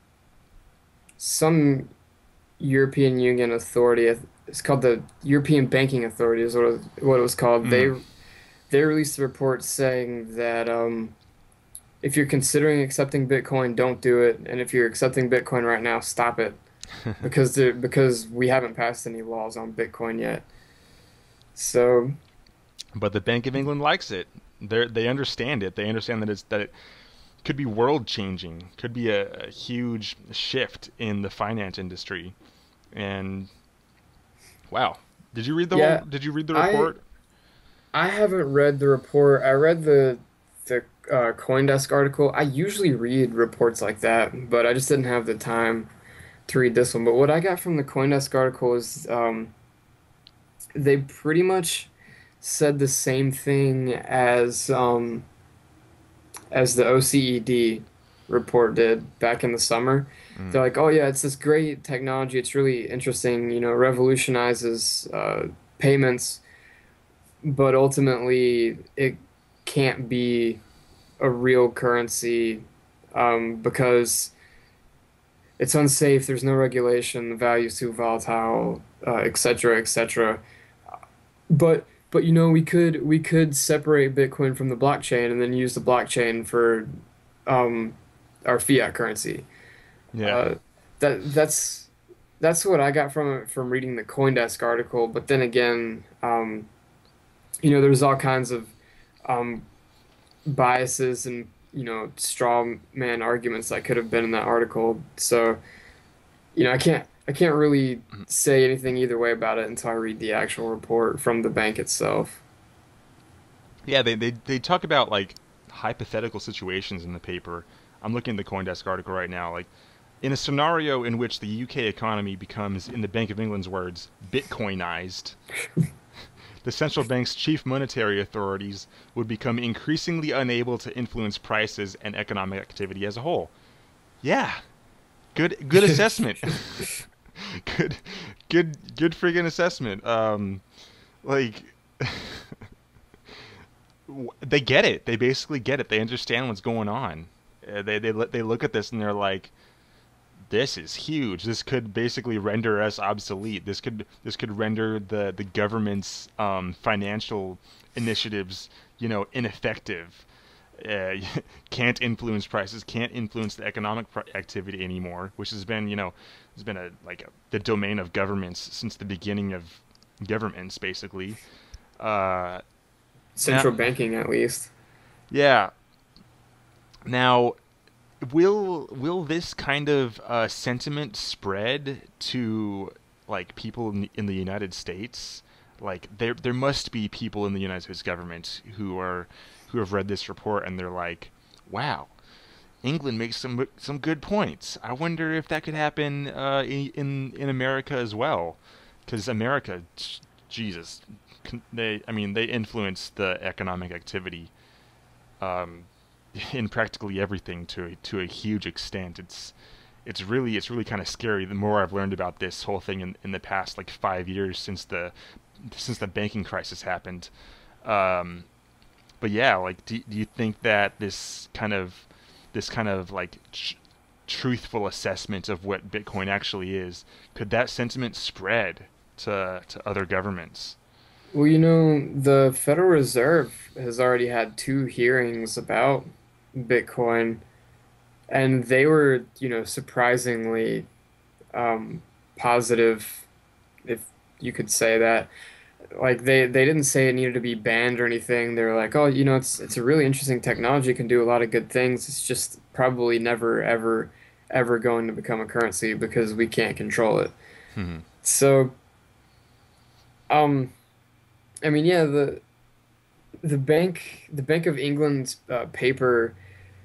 some European Union authority. It's called the European Banking Authority, is what it, what it was called. They Mm. they released a report saying that um, if you're considering accepting Bitcoin, don't do it, and if you're accepting Bitcoin right now, stop it because there, because we haven't passed any laws on Bitcoin yet. So But the Bank of England likes it. They they understand it. They understand that it's that it could be world changing. Could be a, a huge shift in the finance industry. And wow, did you read the whole? yeah, Did you read the I report? I haven't read the report. I read the the uh, CoinDesk article. I usually read reports like that, but I just didn't have the time to read this one. But what I got from the CoinDesk article is um, they pretty much said the same thing as um, as the O C E D report did back in the summer. Mm. They're like, "Oh yeah, it's this great technology. It's really interesting. You know, revolutionizes uh, payments, but ultimately it can't be a real currency um, because it's unsafe. There's no regulation. The value's too volatile, uh, et cetera, et cetera." But but you know we could we could separate Bitcoin from the blockchain and then use the blockchain for um, our fiat currency. Yeah. Uh, that that's that's what I got from it from reading the CoinDesk article. But then again, um, you know, there's all kinds of um, biases and you know straw man arguments that could have been in that article. So you know, I can't I can't really Mhm. say anything either way about it until I read the actual report from the bank itself. Yeah. They they they talk about like hypothetical situations in the paper. I'm looking at the CoinDesk article right now. Like in a scenario in which the U K economy becomes, in the Bank of England's words, Bitcoinized, the central bank's chief monetary authorities would become increasingly unable to influence prices and economic activity as a whole. Yeah, good good assessment. good good good friggin' assessment. Um like they get it. They basically get it. They understand what's going on. Uh, they they they look at this and they're like, this is huge. This could basically render us obsolete. This could this could render the the government's um, financial initiatives, you know, ineffective. Uh, can't influence prices. Can't influence the economic pr- activity anymore, which has been, you know, has been a like a, the domain of governments since the beginning of governments, basically. Uh, now, Central banking, at least. yeah. Now will will this kind of uh, sentiment spread to like people in the, in the United States? Like there there must be people in the United States government who are who have read this report and they're like, "Wow, England makes some some good points. I wonder if that could happen uh, in in America as well." Because America, Jesus, they I mean they influence the economic activity um, in practically everything to a, to a huge extent. It's it's really it's really kind of scary. The more I've learned about this whole thing in, in the past like five years since the since the banking crisis happened. Um, but yeah, like do, do you think that this kind of this kind of like tr- truthful assessment of what Bitcoin actually is, could that sentiment spread to to other governments? Well, you know, the Federal Reserve has already had two hearings about Bitcoin, and they were, you know, surprisingly um, positive, if you could say that. Like they they didn't say it needed to be banned or anything. They were like, oh, you know, it's it's a really interesting technology, it can do a lot of good things. It's just probably never ever ever going to become a currency because we can't control it. Hmm. So, um, I mean, yeah, the the bank the Bank of England's uh, paper,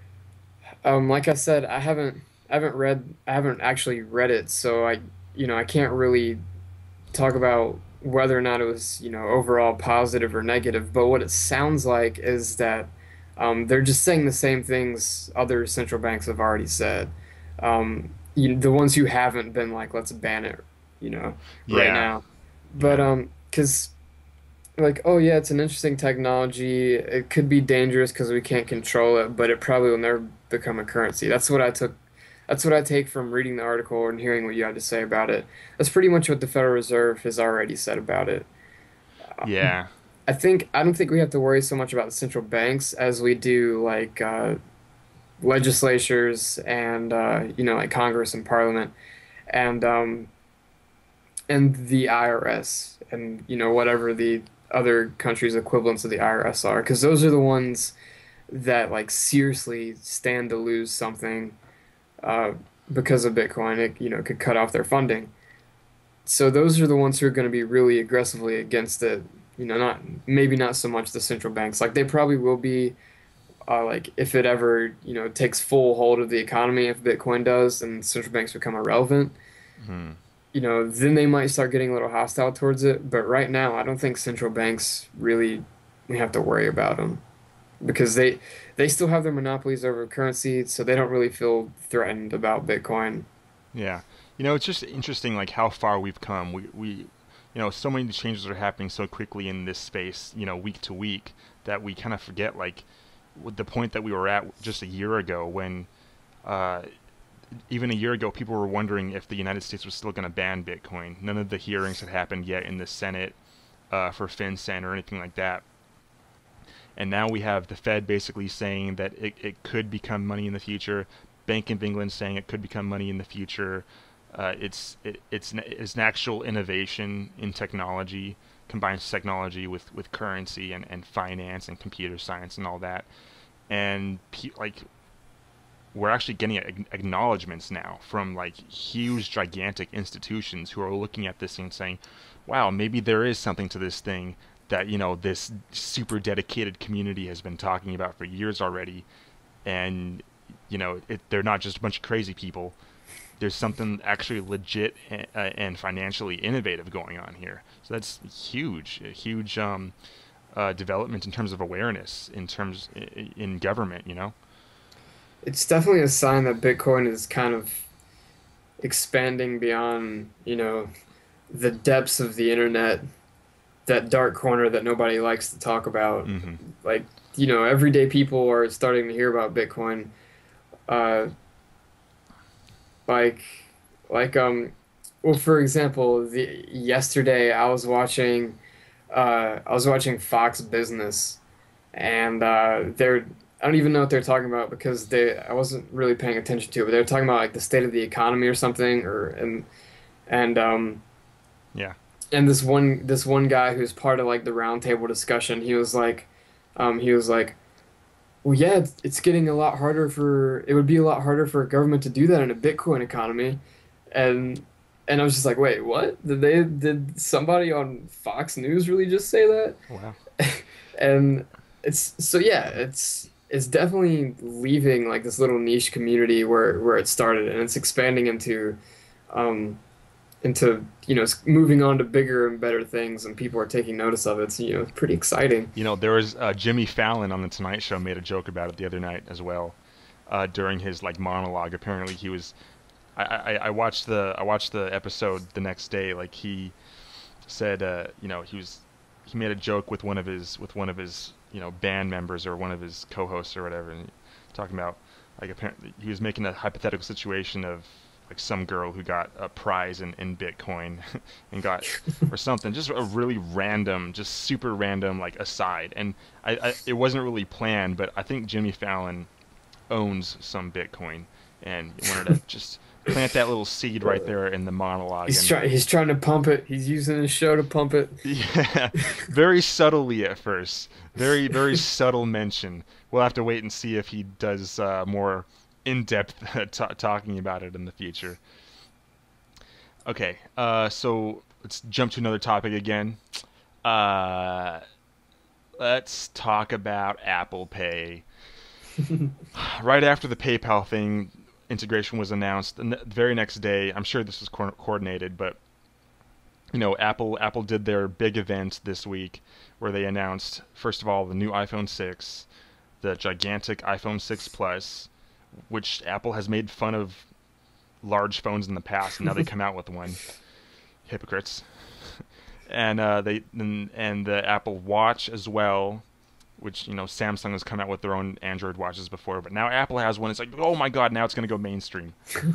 um, like I said, I haven't I haven't read I haven't actually read it, so I you know I can't really talk about whether or not it was, you know, overall positive or negative, but what it sounds like is that um, they're just saying the same things other central banks have already said. Um, you, the ones who haven't been like, let's ban it, you know, right Yeah, now. But yeah, um, because like, oh yeah, it's an interesting technology. It could be dangerous because we can't control it, but it probably will never become a currency. That's what I took. That's what I take from reading the article and hearing what you had to say about it. That's pretty much what the Federal Reserve has already said about it. yeah. I think I don't think we have to worry so much about the central banks as we do like uh, legislatures and uh, you know like Congress and Parliament and um, and the I R S and you know whatever the other countries' equivalents of the I R S are, because those are the ones that like seriously stand to lose something uh, because of Bitcoin. It you know could cut off their funding. So those are the ones who are going to be really aggressively against it. You know, not maybe not so much the central banks. Like they probably will be. Uh, like if it ever you know takes full hold of the economy, if Bitcoin does, and central banks become irrelevant, Hmm. you know, then they might start getting a little hostile towards it. But right now, I don't think central banks really we have to worry about them because they they still have their monopolies over currency, so they don't really feel threatened about Bitcoin. Yeah. You know, it's just interesting like how far we've come. We we you know, so many changes are happening so quickly in this space, you know, week to week that we kind of forget like with the point that we were at just a year ago when uh even a year ago people were wondering if the United States was still going to ban Bitcoin. None of the hearings had happened yet in the Senate uh, for FinCEN or anything like that. And now we have the Fed basically saying that it, it could become money in the future. Bank of England saying it could become money in the future. Uh, it's it, it's an, it's an actual innovation in technology, combines technology with, with currency and, and finance and computer science and all that. And pe- like we're actually getting acknowledgments now from like huge, gigantic institutions who are looking at this and saying, "Wow, maybe there is something to this thing that you know this super dedicated community has been talking about for years already." And you know, it, they're not just a bunch of crazy people. There's something actually legit and, uh, and financially innovative going on here. So that's huge, a huge um, uh, development in terms of awareness, in terms in government. You know. It's definitely a sign that Bitcoin is kind of expanding beyond, you know, the depths of the internet, that dark corner that nobody likes to talk about. Mm-hmm. Like, you know, everyday people are starting to hear about Bitcoin. Uh, like, like, um, well, for example, the yesterday I was watching, uh, I was watching Fox Business, and uh, they're I don't even know what they're talking about because they I wasn't really paying attention to it, but they were talking about like the state of the economy or something, or and and um Yeah. and this one this one guy who's part of like the roundtable discussion, he was like, um, he was like, Well, yeah, it's, it's getting a lot harder for it would be a lot harder for a government to do that in a Bitcoin economy. And and I was just like, wait, what? Did they did somebody on Fox News really just say that? Wow. And it's so yeah, it's it's definitely leaving like this little niche community where where it started and it's expanding into um into you know s- moving on to bigger and better things and people are taking notice of it. So, you know, it's pretty exciting. You know, there was uh, Jimmy Fallon on the Tonight Show made a joke about it the other night as well. Uh, during his like monologue, apparently he was. I, I, I watched the I watched the episode the next day. Like he said, uh, you know, he was he made a joke with one of his with one of his you know band members or one of his co-hosts or whatever, and talking about like apparently he was making a hypothetical situation of like some girl who got a prize in, in Bitcoin and got or something, just a really random, just super random like aside, and I, I it wasn't really planned, but I think Jimmy Fallon owns some Bitcoin and he wanted to just plant that little seed right there in the monologue. He's And trying he's trying to pump it. He's using his show to pump it. yeah, very subtly at first. Very, very subtle mention. We'll have to wait and see if he does uh, more in-depth t- talking about it in the future. Okay, uh, so let's jump to another topic again. Uh, let's talk about Apple Pay. Right after the PayPal thing integration was announced, the ne- very next day, I'm sure this was co- coordinated, but you know, Apple Apple did their big event this week where they announced first of all the new iPhone six, the gigantic iPhone six Plus, which Apple has made fun of large phones in the past, and now they come out with one. Hypocrites. And uh, they and, and the Apple Watch as well, which you know Samsung has come out with their own Android watches before, but now Apple has one. It's like, oh my god, now it's going to go mainstream.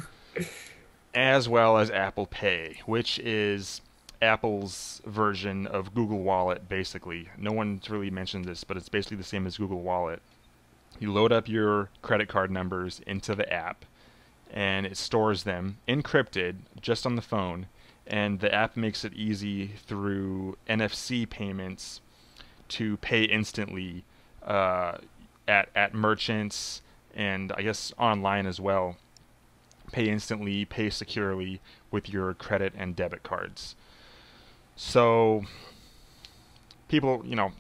As well as Apple Pay, which is Apple's version of Google Wallet, basically. No one's really mentioned this, but it's basically the same as Google Wallet. You load up your credit card numbers into the app, and it stores them encrypted just on the phone. And the app makes it easy through N F C payments to pay instantly uh, at at merchants and I guess online as well. Pay instantly, pay securely with your credit and debit cards. So people, you know,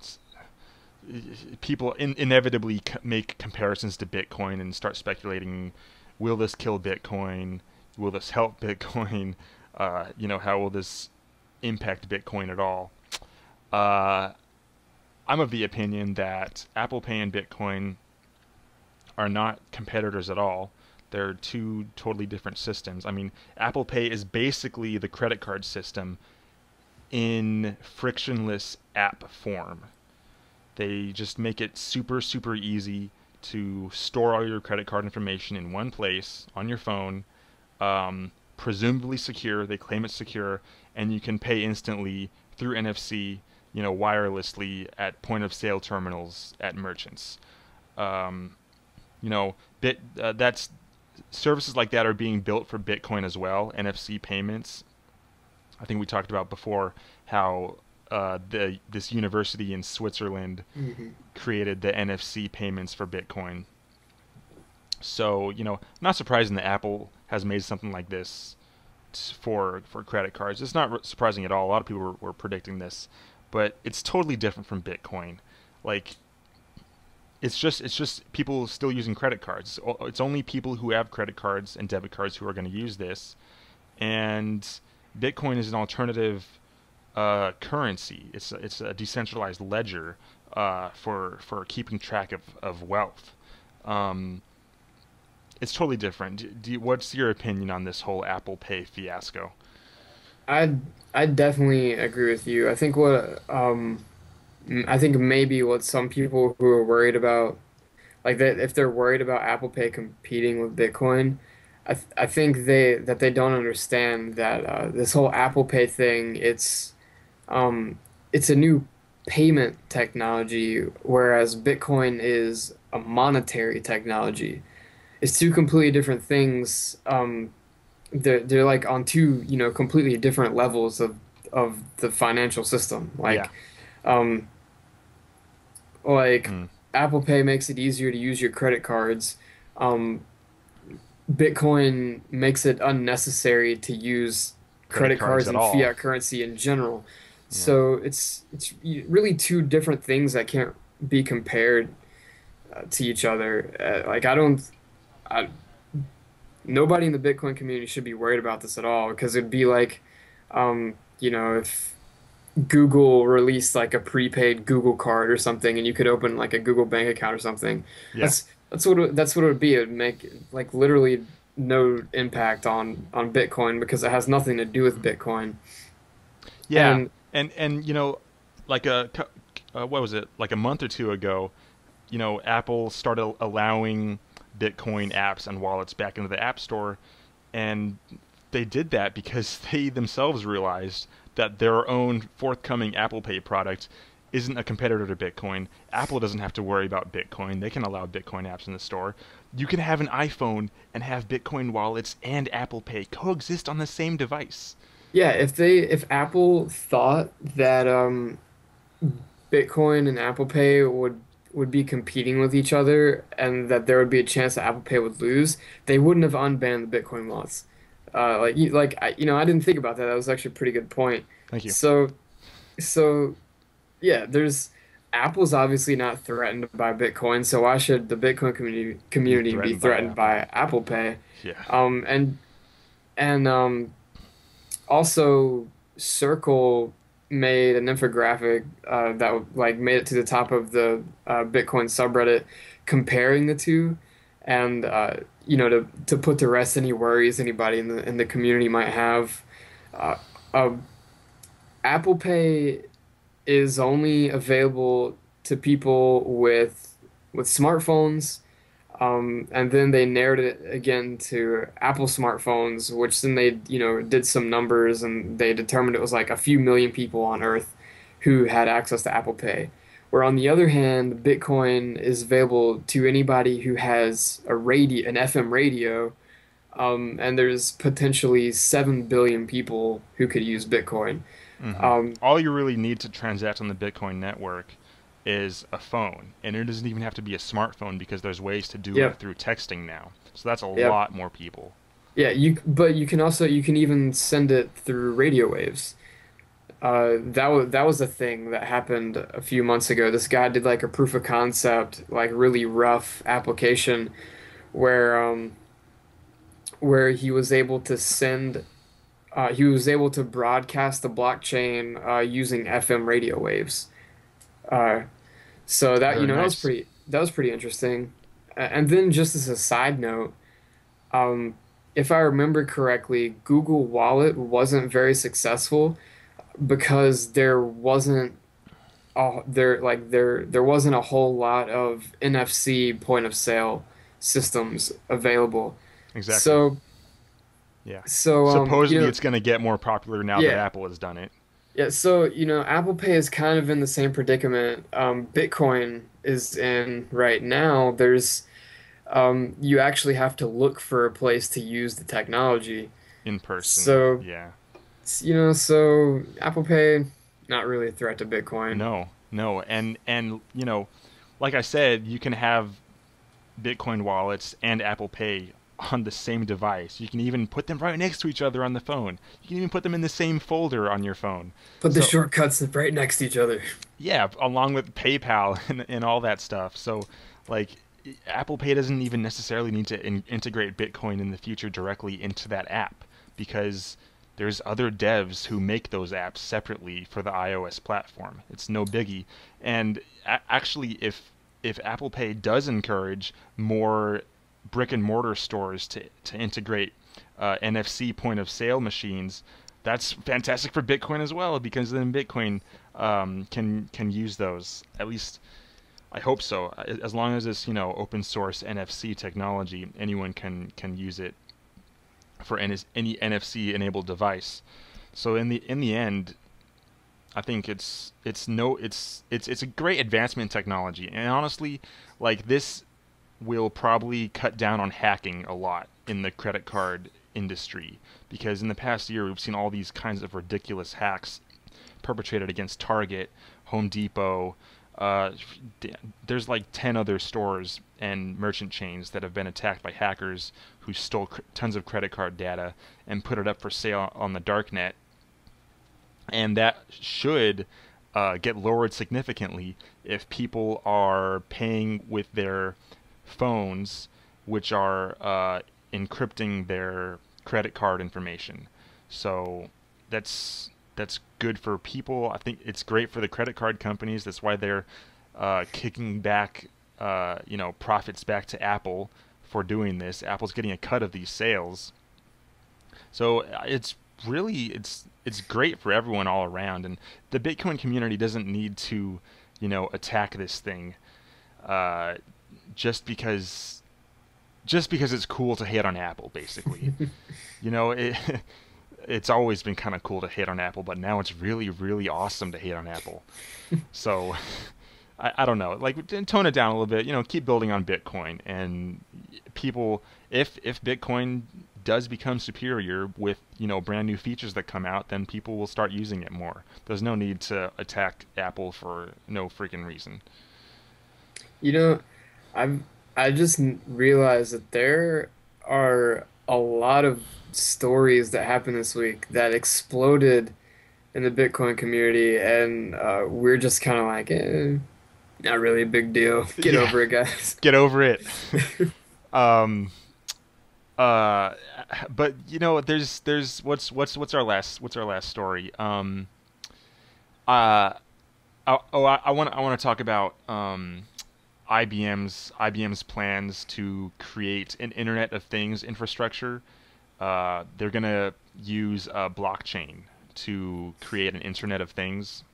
people in, inevitably c- make comparisons to Bitcoin and start speculating: will this kill Bitcoin? Will this help Bitcoin? Uh, you know, how will this impact Bitcoin at all? Uh, I'm of the opinion that Apple Pay and Bitcoin are not competitors at all. They're two totally different systems. I mean, Apple Pay is basically the credit card system in frictionless app form. They just make it super, super easy to store all your credit card information in one place on your phone, um, presumably secure. They claim it's secure, and you can pay instantly through N F C, you know, wirelessly at point of sale terminals at merchants. Um, you know, bit uh, that's services like that are being built for Bitcoin as well. N F C payments. I think we talked about before how uh, the this university in Switzerland hmm created the N F C payments for Bitcoin. So you know, not surprising that Apple has made something like this t- for for credit cards. It's not r- surprising at all. A lot of people were, were predicting this, but it's totally different from Bitcoin. Like it's just it's just people still using credit cards. O- It's only people who have credit cards and debit cards who are going to use this, and Bitcoin is an alternative uh, currency. It's a, it's a decentralized ledger uh, for for keeping track of of wealth. Um, it's totally different. Do, do you, what's your opinion on this whole Apple Pay fiasco? I I definitely agree with you. I think what um mm, I think maybe what some people who are worried about like that if they're worried about Apple Pay competing with Bitcoin, I th I think they that they don't understand that uh, this whole Apple Pay thing, it's um it's a new payment technology, whereas Bitcoin is a monetary technology. It's two completely different things. Um, they're they're like on two, you know, completely different levels of of the financial system. Yeah. Like, um, like Mm. Apple Pay makes it easier to use your credit cards. Um, Bitcoin makes it unnecessary to use Credit credit cards cards at and all. fiat currency in general. Yeah. So it's it's really two different things that can't be compared uh, to each other. Uh, like I don't, I, nobody in the Bitcoin community should be worried about this at all because it'd be like, um, you know, if Google released like a prepaid Google card or something, and you could open like a Google bank account or something. Yeah. That's that's what it, that's what it would be. It would make like literally no impact on on Bitcoin because it has nothing to do with Bitcoin. Yeah. And And and you know, like a cou- uh, what was it? Like a month or two ago, you know, Apple started allowing Bitcoin apps and wallets back into the App Store, and they did that because they themselves realized that their own forthcoming Apple Pay product isn't a competitor to Bitcoin. Apple doesn't have to worry about Bitcoin. They can allow Bitcoin apps in the store. You can have an iPhone and have Bitcoin wallets and Apple Pay coexist on the same device. yeah, if they if Apple thought that um Bitcoin and Apple Pay would would be competing with each other and that there would be a chance that Apple Pay would lose, they wouldn't have unbanned the Bitcoin wallets. Uh, like you, like I, you know, I didn't think about that. That was actually a pretty good point. Thank you. So, so yeah, there's Apple's obviously not threatened by Bitcoin, so why should the Bitcoin community Be community be threatened by threatened Apple. by Apple Pay? Yeah. Um, and and um, also, Circle made an infographic uh, that like made it to the top of the uh, Bitcoin subreddit, comparing the two, and uh, you know to to put to rest any worries anybody in the in the community might have. Uh, uh, Apple Pay is only available to people with with smartphones. Um, and then they narrowed it again to Apple smartphones, which then they, you know, did some numbers and they determined it was like a few million people on Earth who had access to Apple Pay. Where on the other hand, Bitcoin is available to anybody who has a radio, an F M radio, um, and there's potentially seven billion people who could use Bitcoin. Hmm. Um, All you really need to transact on the Bitcoin network is a phone, and it doesn't even have to be a smartphone because there's ways to do it yep, through texting now. So that's a yep. lot more people. Yeah, you, but you can also, you can even send it through radio waves. Uh, that was that was a thing that happened a few months ago. This guy did like a proof of concept, like really rough application where um where he was able to send uh he was able to broadcast the blockchain uh using F M radio waves. Uh so that you Very know that was nice. pretty that was pretty interesting. A- And then just as a side note, um if I remember correctly, Google Wallet wasn't very successful because there wasn't uh, there like there there wasn't a whole lot of N F C point of sale systems available. Exactly. So Yeah. so um you Supposedly know it's going to get more popular now that yeah Apple has done it. yeah so you know Apple Pay is kind of in the same predicament um Bitcoin is in right now. There's um you actually have to look for a place to use the technology. In person. So Yeah. you know so Apple Pay not really a threat to Bitcoin. No. No. And and you know, like I said, you can have Bitcoin wallets and Apple Pay on the same device. You can even put them right next to each other on the phone. You can even put them in the same folder on your phone. Put the So, shortcuts right next to each other. yeah, along with PayPal and, and all that stuff. So, like, Apple Pay doesn't even necessarily need to in- integrate Bitcoin in the future directly into that app because there's other devs who make those apps separately for the iOS platform. It's no biggie. And a- actually, if if Apple Pay does encourage more brick and mortar stores to to integrate uh, N F C point of sale machines, that's fantastic for Bitcoin as well because then Bitcoin um, can can use those. At least I hope so. As long as it's you know open source N F C technology, anyone can can use it for any, any N F C enabled device. So in the in the end, I think it's it's no it's it's it's a great advancement in technology. And honestly, like this will probably cut down on hacking a lot in the credit card industry because in the past year we've seen all these kinds of ridiculous hacks perpetrated against Target, Home Depot, Uh, there's like ten other stores and merchant chains that have been attacked by hackers who stole cr- tons of credit card data and put it up for sale on the darknet, and that should uh, get lowered significantly if people are paying with their phones, which are uh, encrypting their credit card information. So that's that's good for people. I think it's great for the credit card companies. That's why they're uh, kicking back, uh, you know, profits back to Apple for doing this. Apple's getting a cut of these sales, so uh, it's really it's it's great for everyone all around. And the Bitcoin community doesn't need to, you know, attack this thing uh, just because just because it's cool to hate on Apple, basically. You know, it, it's always been kind of cool to hate on Apple, but now it's really, really awesome to hate on Apple. So, I, I don't know. Like, tone it down a little bit. You know, keep building on Bitcoin, and people, if if Bitcoin does become superior with, you know, brand new features that come out, then people will start using it more. There's no need to attack Apple for no freaking reason. You know, I've I just n- realized that there are a lot of stories that happened this week that exploded in the Bitcoin community, and uh, we're just kind of like, eh, not really a big deal. Get Yeah, over it, guys. get over it. Um, uh, but you know, there's there's what's what's what's our last what's our last story? Um, uh, oh, oh I want I want to talk about um I B M's I B M's plans to create an Internet of Things infrastructure. Uh, they're gonna use a blockchain to create an Internet of Things.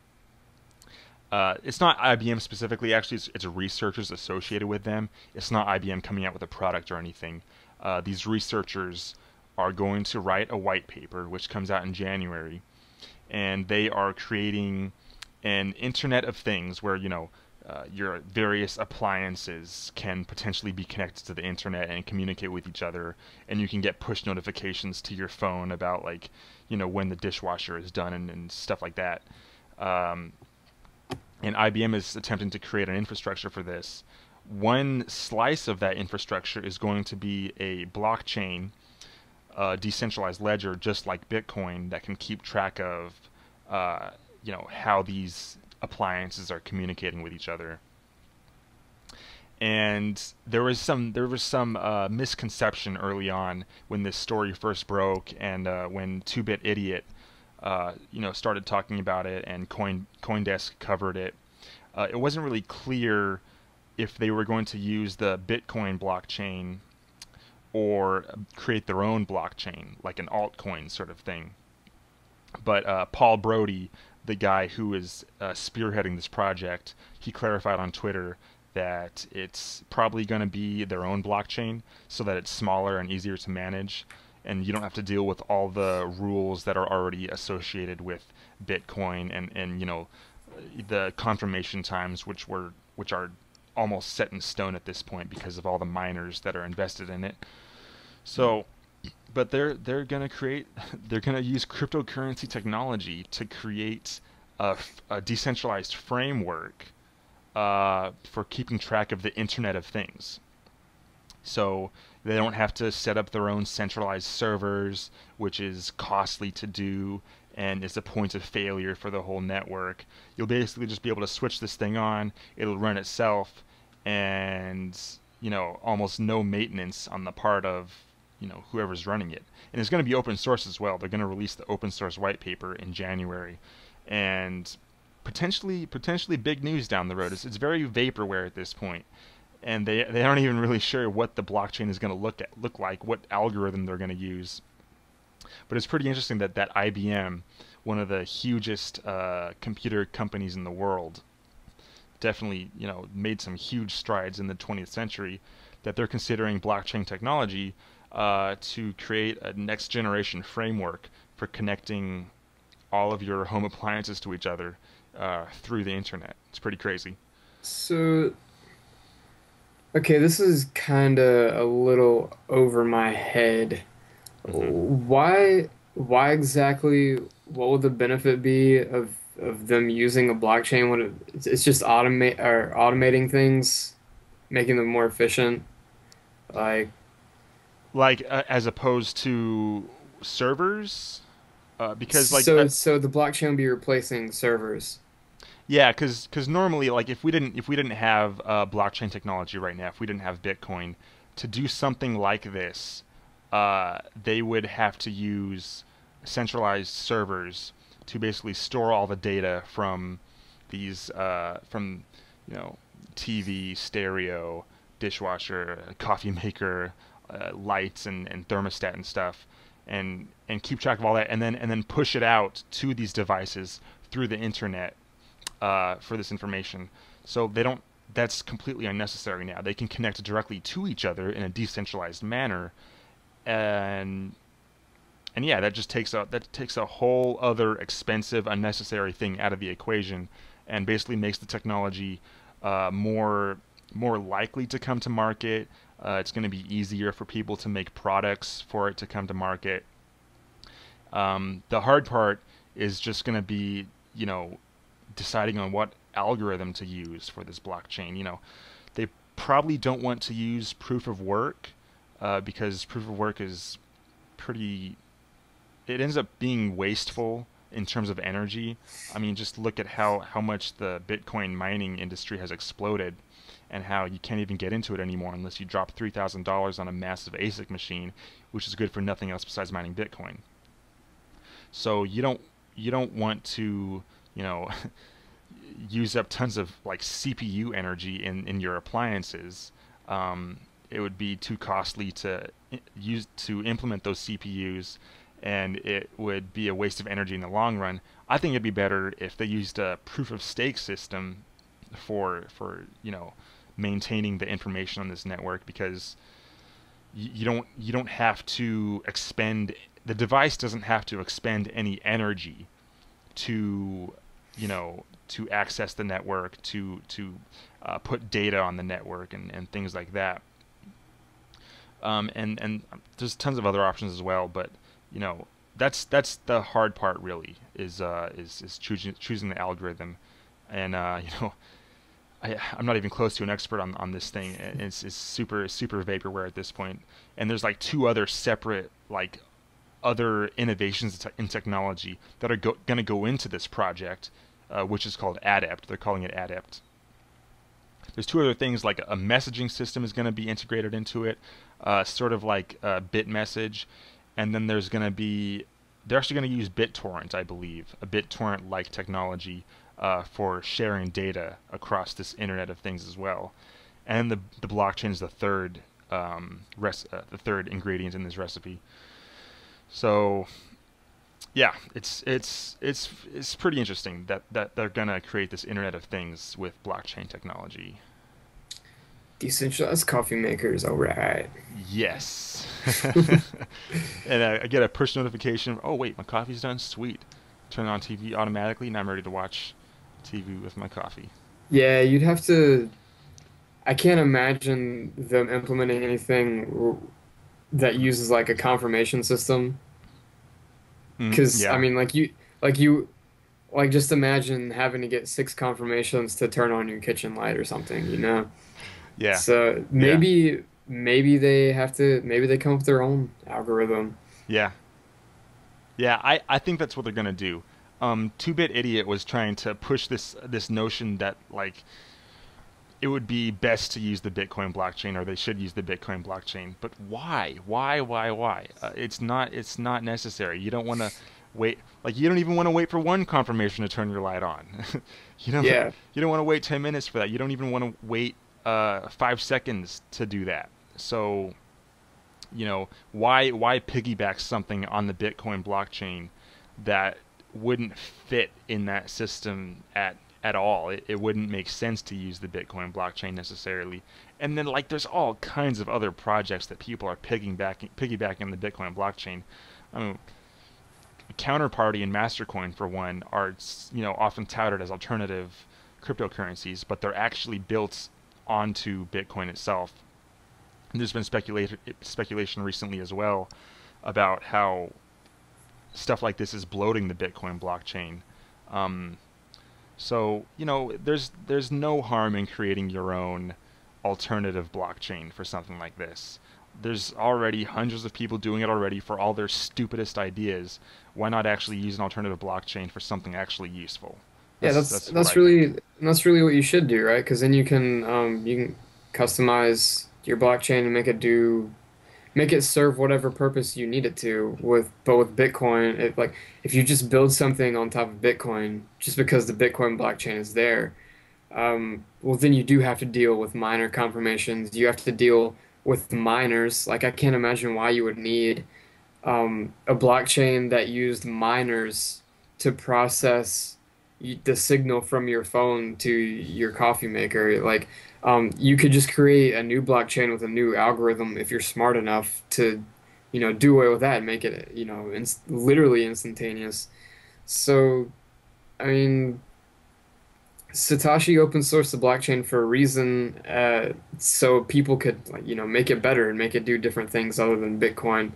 Uh, it's not I B M specifically. Actually, it's, it's researchers associated with them. It's not I B M coming out with a product or anything. Uh, these researchers are going to write a white paper, which comes out in January, and they are creating an Internet of Things where, you know, uh, your various appliances can potentially be connected to the internet and communicate with each other, and you can get push notifications to your phone about, like, you know, when the dishwasher is done, and, and stuff like that. Um, and I B M is attempting to create an infrastructure for this. One slice of that infrastructure is going to be a blockchain, uh, decentralized ledger, just like Bitcoin, that can keep track of, uh, you know, how these appliances are communicating with each other. And there was some there was some uh, misconception early on when this story first broke, and uh, when Two Bit Idiot, uh, you know, started talking about it, and Coin CoinDesk covered it. Uh, it wasn't really clear if they were going to use the Bitcoin blockchain or create their own blockchain, like an altcoin sort of thing. But uh, Paul Brody, the guy who is uh, spearheading this project, he clarified on Twitter that it's probably going to be their own blockchain so that it's smaller and easier to manage, and you don't have to deal with all the rules that are already associated with Bitcoin, and, and you know, the confirmation times, which were which are almost set in stone at this point because of all the miners that are invested in it. So, but they're they're gonna create they're gonna use cryptocurrency technology to create a, a decentralized framework uh, for keeping track of the Internet of Things. So they don't have to set up their own centralized servers, which is costly to do and is a point of failure for the whole network. You'll basically just be able to switch this thing on, it'll run itself, and, you know, almost no maintenance on the part of, you know, whoever's running it. And it's going to be open source as well. They're going to release the open source white paper in January, and potentially potentially big news down the road. It's, it's very vaporware at this point, and they they aren't even really sure what the blockchain is going to look at look like, what algorithm they're going to use. But it's pretty interesting that that I B M, one of the hugest uh, computer companies in the world, definitely, you know, made some huge strides in the twentieth century, that they're considering blockchain technology uh, to create a next generation framework for connecting all of your home appliances to each other uh, through the internet. It's pretty crazy. So, okay, this is kind of a little over my head. hmm Why, why exactly, what would the benefit be of of them using a blockchain when it, it's it's just automate or automating things, making them more efficient. Like Like uh, as opposed to servers, uh, because like uh, so so the blockchain will be replacing servers. yeah, because because normally, like if we didn't if we didn't have uh, blockchain technology right now, if we didn't have Bitcoin, to do something like this, uh, they would have to use centralized servers to basically store all the data from these uh, from you know T V, stereo, dishwasher, coffee maker, uh, lights and, and thermostat and stuff, and and keep track of all that, and then and then push it out to these devices through the internet uh, for this information. So they don't. That's completely unnecessary now. They can connect directly to each other in a decentralized manner, and and yeah, that just takes a that takes a whole other expensive, unnecessary thing out of the equation, and basically makes the technology uh, more more likely to come to market. Uh, it's going to be easier for people to make products for it to come to market. Um, the hard part is just going to be, you know, deciding on what algorithm to use for this blockchain. You know, they probably don't want to use proof of work uh, because proof of work is pretty. It ends up being wasteful in terms of energy. I mean, just look at how how much the Bitcoin mining industry has exploded, and how you can't even get into it anymore unless you drop three thousand dollars on a massive A S I C machine, which is good for nothing else besides mining Bitcoin. So you don't you don't want to you know use up tons of like C P U energy in in your appliances. Um, it would be too costly to use to implement those C P Us, and it would be a waste of energy in the long run. I think it'd be better if they used a proof of stake system for for you know maintaining the information on this network, because you, you don't you don't have to expend the device doesn't have to expend any energy to you know to access the network, to to uh, put data on the network and, and things like that. Um, and and there's tons of other options as well, but you know that's that's the hard part really is uh, is is choosing choosing the algorithm, and uh, you know I, I'm not even close to an expert on, on this thing. It's, it's super super vaporware at this point. And there's like two other separate like other innovations in technology that are go, going to go into this project, uh, which is called Adept. They're calling it Adept. There's two other things, like a messaging system is going to be integrated into it, uh, sort of like uh, BitMessage, and then there's going to be they're actually going to use BitTorrent, I believe, a BitTorrent-like technology uh, for sharing data across this Internet of Things as well. And the the blockchain is the third um, res- uh, the third ingredient in this recipe. So yeah, it's it's it's it's pretty interesting that that they're gonna create this Internet of Things with blockchain technology. Decentralized coffee makers, all right. Yes. And I, I get a push notification. Oh wait, my coffee's done. Sweet. Turn on T V automatically, and I'm ready to watch T V with my coffee. Yeah, you'd have to. I can't imagine them implementing anything that uses like a confirmation system. Mm, Because I yeah, mean, like you, like you, like just imagine having to get six confirmations to turn on your kitchen light or something, you know? yeah, So yeah, maybe, maybe they have to, maybe they come up with their own algorithm. yeah, yeah. I, I think that's what they're gonna do. Um, Two Bit Idiot was trying to push this this notion that like it would be best to use the Bitcoin blockchain, or they should use the Bitcoin blockchain. But why? Why? Why? Why? Uh, it's not. It's not necessary. You don't want to wait. Like you don't even want to wait for one confirmation to turn your light on. you don't. Yeah, You don't want to wait ten minutes for that. You don't even want to wait uh, five seconds to do that. So, you know, why? Why piggyback something on the Bitcoin blockchain that wouldn't fit in that system at at all. It, it wouldn't make sense to use the Bitcoin blockchain necessarily. And then like there's all kinds of other projects that people are piggybacking piggybacking the Bitcoin blockchain. I mean, Counterparty and Mastercoin for one are you know often touted as alternative cryptocurrencies, but they're actually built onto Bitcoin itself. And there's been speculation speculation recently as well about how stuff like this is bloating the Bitcoin blockchain. Um, So, you know, there's there's no harm in creating your own alternative blockchain for something like this. There's already hundreds of people doing it already for all their stupidest ideas. Why not actually use an alternative blockchain for something actually useful? Yeah, That's that's that's what that's I think. really that's really what you should do, right? Because then you can um you can customize your blockchain and make it do make it serve whatever purpose you need it to with but with Bitcoin, it like if you just build something on top of Bitcoin just because the Bitcoin blockchain is there, um, well then you do have to deal with miner confirmations. You have to deal with miners. Like I can't imagine why you would need um, a blockchain that used miners to process y- the signal from your phone to your coffee maker. Like, um, you could just create a new blockchain with a new algorithm if you're smart enough to, you know, do away with that and make it, you know, inst literally instantaneous. So, I mean, Satoshi open sourced the blockchain for a reason, uh, so people could, like, you know, make it better and make it do different things other than Bitcoin.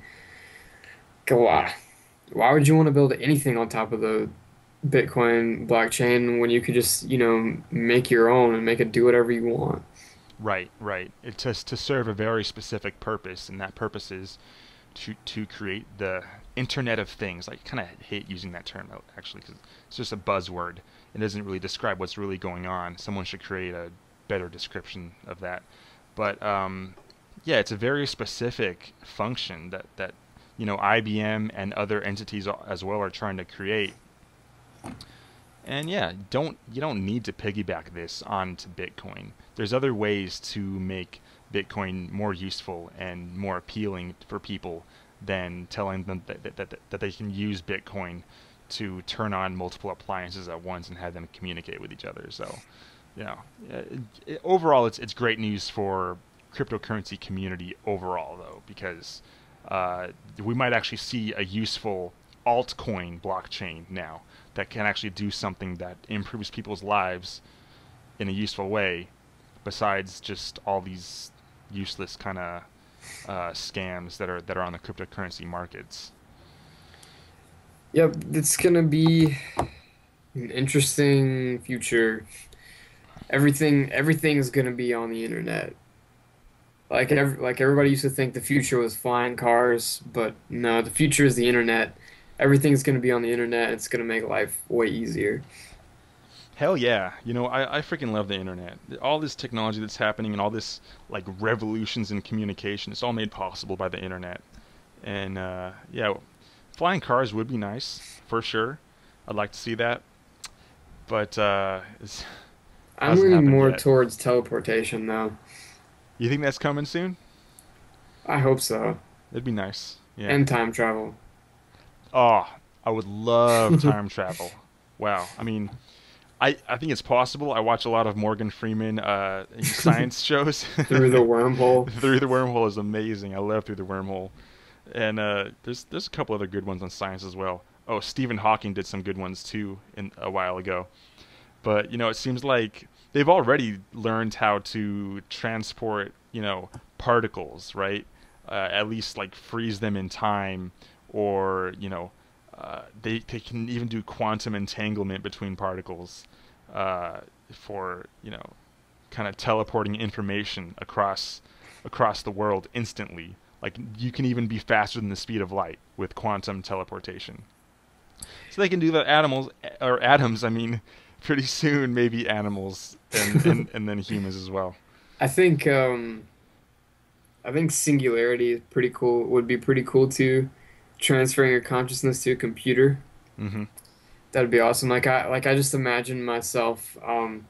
Go Yeah. on. Why would you want to build anything on top of the Bitcoin blockchain when you could just, you know, make your own and make it do whatever you want? Right, right. It's just to serve a very specific purpose, and that purpose is to to create the Internet of Things. I kind of hate using that term actually because it's just a buzzword. It doesn't really describe what's really going on. Someone should create a better description of that. But um, yeah, it's a very specific function that that you know I B M and other entities as well are trying to create. And yeah, don't you don't need to piggyback this onto Bitcoin. There's other ways to make Bitcoin more useful and more appealing for people than telling them that, that, that, that they can use Bitcoin to turn on multiple appliances at once and have them communicate with each other. So, you know, it, it, overall, it's it's great news for cryptocurrency community overall, though, because uh, we might actually see a useful altcoin blockchain now that can actually do something that improves people's lives in a useful way, besides just all these useless kind of uh, scams that are that are on the cryptocurrency markets. Yep, it's gonna be an interesting future. Everything everything is gonna be on the internet. Like ev like everybody used to think the future was flying cars, but no, the future is the internet. Everything's gonna be on the internet. It's gonna make life way easier. Hell yeah. You know, I, I freaking love the internet. All this technology that's happening and all this like revolutions in communication, it's all made possible by the internet. And uh, yeah, flying cars would be nice for sure. I'd like to see that, but uh, it I'm hasn't leaning happened more yet. towards teleportation though. You think that's coming soon? I hope so. It'd be nice. Yeah. And time travel. Oh, I would love time travel. Wow. I mean, I, I think it's possible. I watch a lot of Morgan Freeman uh, science shows. Through the wormhole. Through the Wormhole is amazing. I love Through the Wormhole. And uh, there's there's a couple other good ones on science as well. Oh, Stephen Hawking did some good ones too in a while ago. But you know, it seems like they've already learned how to transport, you know, particles, right? Uh, at least like freeze them in time, or you know, uh, they they can even do quantum entanglement between particles uh, for you know, kind of teleporting information across across the world instantly. Like you can even be faster than the speed of light with quantum teleportation. So they can do that animals or atoms. I mean, pretty soon maybe animals and and, and then humans as well. I think um I think singularity is pretty cool. Would be pretty cool too. Transferring your consciousness to a computer. Hmm. That'd be awesome. Like I like I just imagine myself um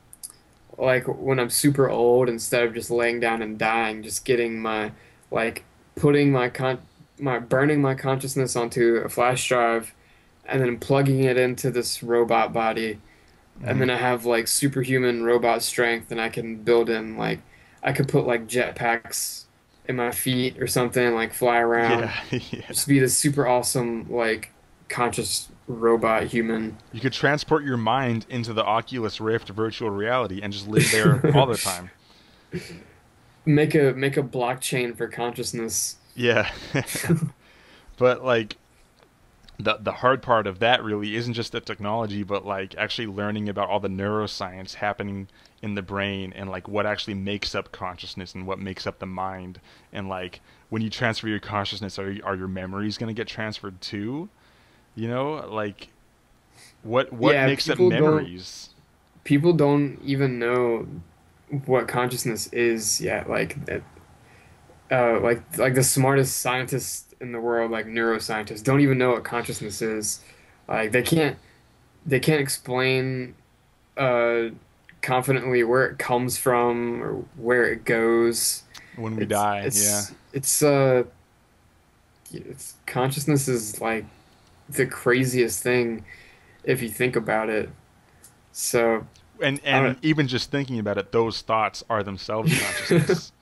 like when I'm super old, instead of just laying down and dying, just getting my like putting my con my burning my consciousness onto a flash drive and then plugging it into this robot body, and Hmm. then I have like superhuman robot strength, and I can build in like I could put like jetpacks in my feet or something, like fly around. Yeah, yeah. Just be this super awesome like conscious robot human. You could transport your mind into the Oculus Rift virtual reality and just live there all the time. Make a make a blockchain for consciousness. Yeah. But like the the hard part of that really isn't just the technology, but like actually learning about all the neuroscience happening in the brain and like what actually makes up consciousness and what makes up the mind, and like when you transfer your consciousness, are are your memories going to get transferred too? You know, like what what Yeah, makes up people don't memories? people don't even know what consciousness is yet. Like that, uh, like like the smartest scientists in the world, like neuroscientists, don't even know what consciousness is. Like they can't they can't explain uh confidently where it comes from or where it goes. When we It's die, yeah. it's it's uh it's consciousness is like the craziest thing if you think about it. So And I don't. and even just thinking about it, those thoughts are themselves consciousness.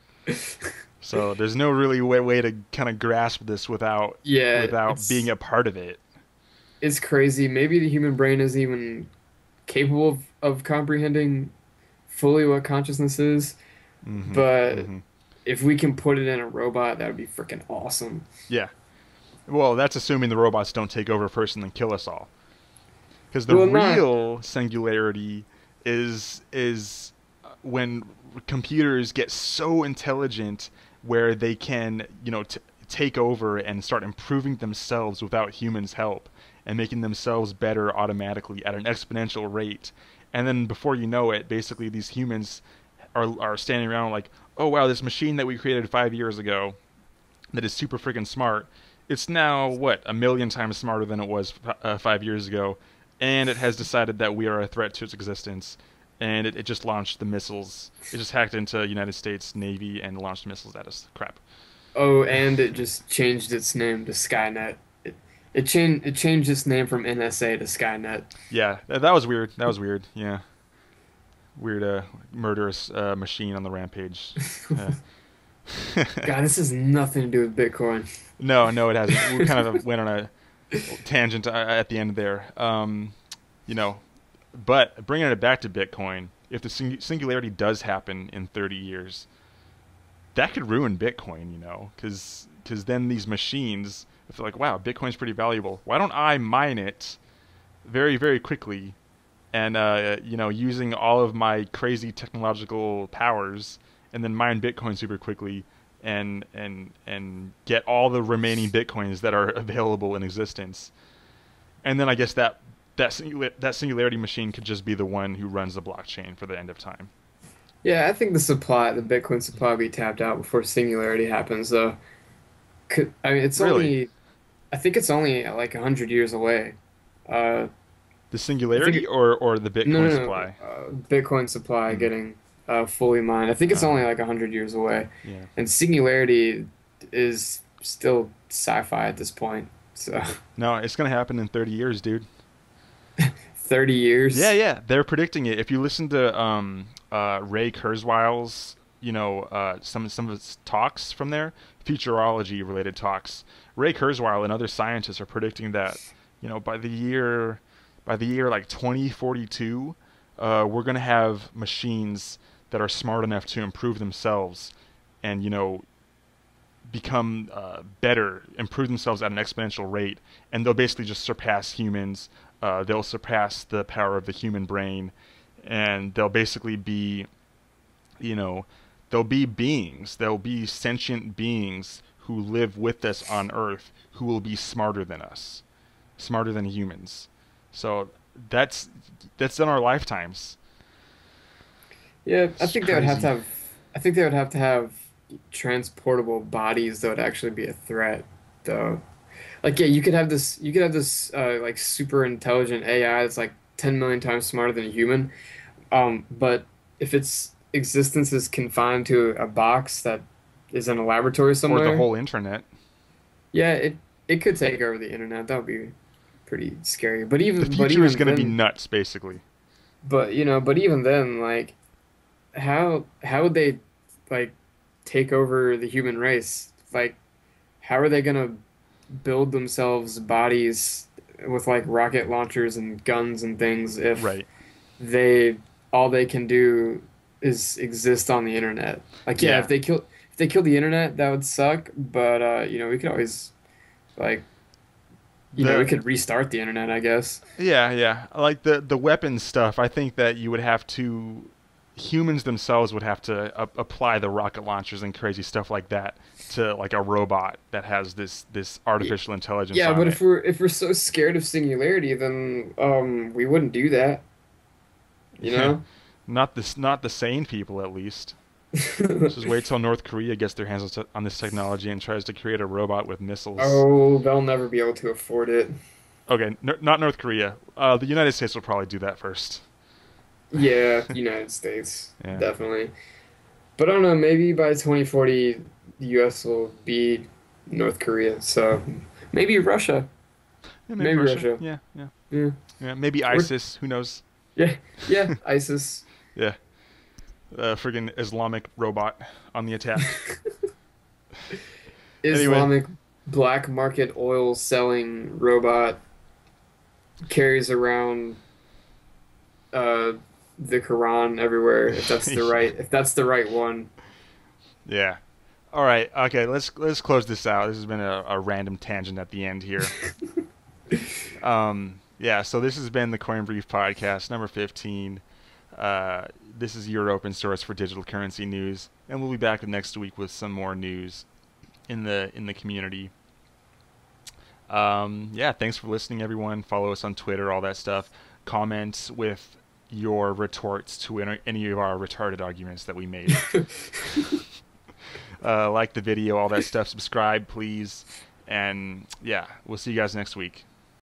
So there's no really way, way to kind of grasp this without Yeah, without being it's a part of it. it's crazy. Maybe the human brain isn't even capable of, of comprehending fully what consciousness is, Hmm. but Hmm. if we can put it in a robot, that would be freaking awesome. Yeah. Well, that's assuming the robots don't take over first and then kill us all. Because the Well, not real singularity is is when computers get so intelligent where they can, you know, t- take over and start improving themselves without humans' help and making themselves better automatically at an exponential rate. And then before you know it, basically these humans are are standing around like, "Oh wow, this machine that we created five years ago that is super freaking smart. It's now what a million times smarter than it was uh, five years ago, and it has decided that we are a threat to its existence. And it, it just launched the missiles. It just hacked into United States Navy and launched missiles at us. Crap. Oh, and it just changed its name to Skynet. It it changed it changed its name from N S A to Skynet. Yeah, that, that was weird. That was weird. Yeah, weird, uh, murderous uh, machine on the rampage. Uh, God, this has nothing to do with Bitcoin. no, no, it hasn't. We kind of went on a tangent uh, at the end there. Um, you know, but bringing it back to Bitcoin, if the sing- singularity does happen in thirty years, that could ruin Bitcoin, you know, because because then these machines, if they're like, wow, Bitcoin's pretty valuable. Why don't I mine it very, very quickly and, uh, you know, using all of my crazy technological powers and then mine Bitcoin super quickly and and and get all the remaining Bitcoins that are available in existence. And then I guess that that singula- that singularity machine could just be the one who runs the blockchain for the end of time. Yeah, I think the supply, the Bitcoin supply will be tapped out before Singularity happens, though. Could, I mean, it's Really, only, I think it's only like a hundred years away. Uh, the I think, singularity or or the no, Bitcoin no, no, supply? uh, Bitcoin supply Mm. getting uh, fully mined. I think it's only Uh, like a hundred years away, yeah. and Singularity is still sci-fi at this point. So, No, it's gonna happen in thirty years, dude. thirty Yeah, years. yeah, they're predicting it. If you listen to um, uh, Ray Kurzweil's, you know, uh, some some of his talks from there, futurology related talks, Ray Kurzweil and other scientists are predicting that, you know, by the year, by the year like twenty forty-two, uh, we're gonna have machines that are smart enough to improve themselves, and you know, become uh, better, improve themselves at an exponential rate, and they'll basically just surpass humans. Uh, they'll surpass the power of the human brain, and they'll basically be, you know, they'll be beings. They'll be sentient beings who live with us on Earth, who will be smarter than us, smarter than humans. So that's that's in our lifetimes. Yeah, I It's think they would have to crazy. have, I think they would have to have transportable bodies that would actually be a threat, though. Like, yeah, you could have this, you could have this, uh, like super intelligent A I that's like ten million times smarter than a human. Um, but if its existence is confined to a box that is in a laboratory Or the somewhere, whole internet. yeah, it it could take over the internet. That would be pretty scary. But The even, but future is even going to be then, nuts, basically. but you know, but even then, like, how how would they like take over the human race? Like, how are they gonna build themselves bodies with like rocket launchers and guns and things if Right. they all they can do is exist on the internet? Like, yeah, if Yeah. they kill if they kill the internet, that would suck, but uh, you know, we could always like You know, we The could restart the internet, I guess. Yeah, yeah. Like the the weapons stuff, I think that you would have to humans themselves would have to a- apply the rocket launchers and crazy stuff like that to like a robot that has this this Y- artificial intelligence Yeah, on but it. if we're if we're so scared of singularity, then um we wouldn't do that, you Yeah. know? Not this not the sane people at least. Just wait till North Korea gets their hands on on this technology and tries to create a robot with missiles. Oh, they'll never be able to afford it. Okay, n- not North Korea. Uh, the United States will probably do that first. Yeah, United States, Yeah. definitely. But I don't know, maybe by twenty forty, the U S will be North Korea. So maybe Russia. Yeah, maybe Maybe Russia. Russia. Yeah, yeah. Yeah. Yeah, maybe We're, ISIS. Who knows? yeah, yeah, ISIS. Yeah. Uh, friggin' Islamic robot on the attack. Anyway, Islamic black market oil selling robot carries around uh the Quran everywhere, if that's the right if that's the right one. yeah. All right. Okay. Let's let's close this out. This has been a, a random tangent at the end here. Um. Yeah. So this has been the Coin Brief podcast number fifteen. Uh, this is your open source for digital currency news, and we'll be back next week with some more news in the in the community. Um, yeah, thanks for listening, everyone. Follow us on Twitter, all that stuff. Comment with your retorts to any, any of our retarded arguments that we made. uh, like the video, all that stuff. Subscribe, please. And yeah, we'll see you guys next week.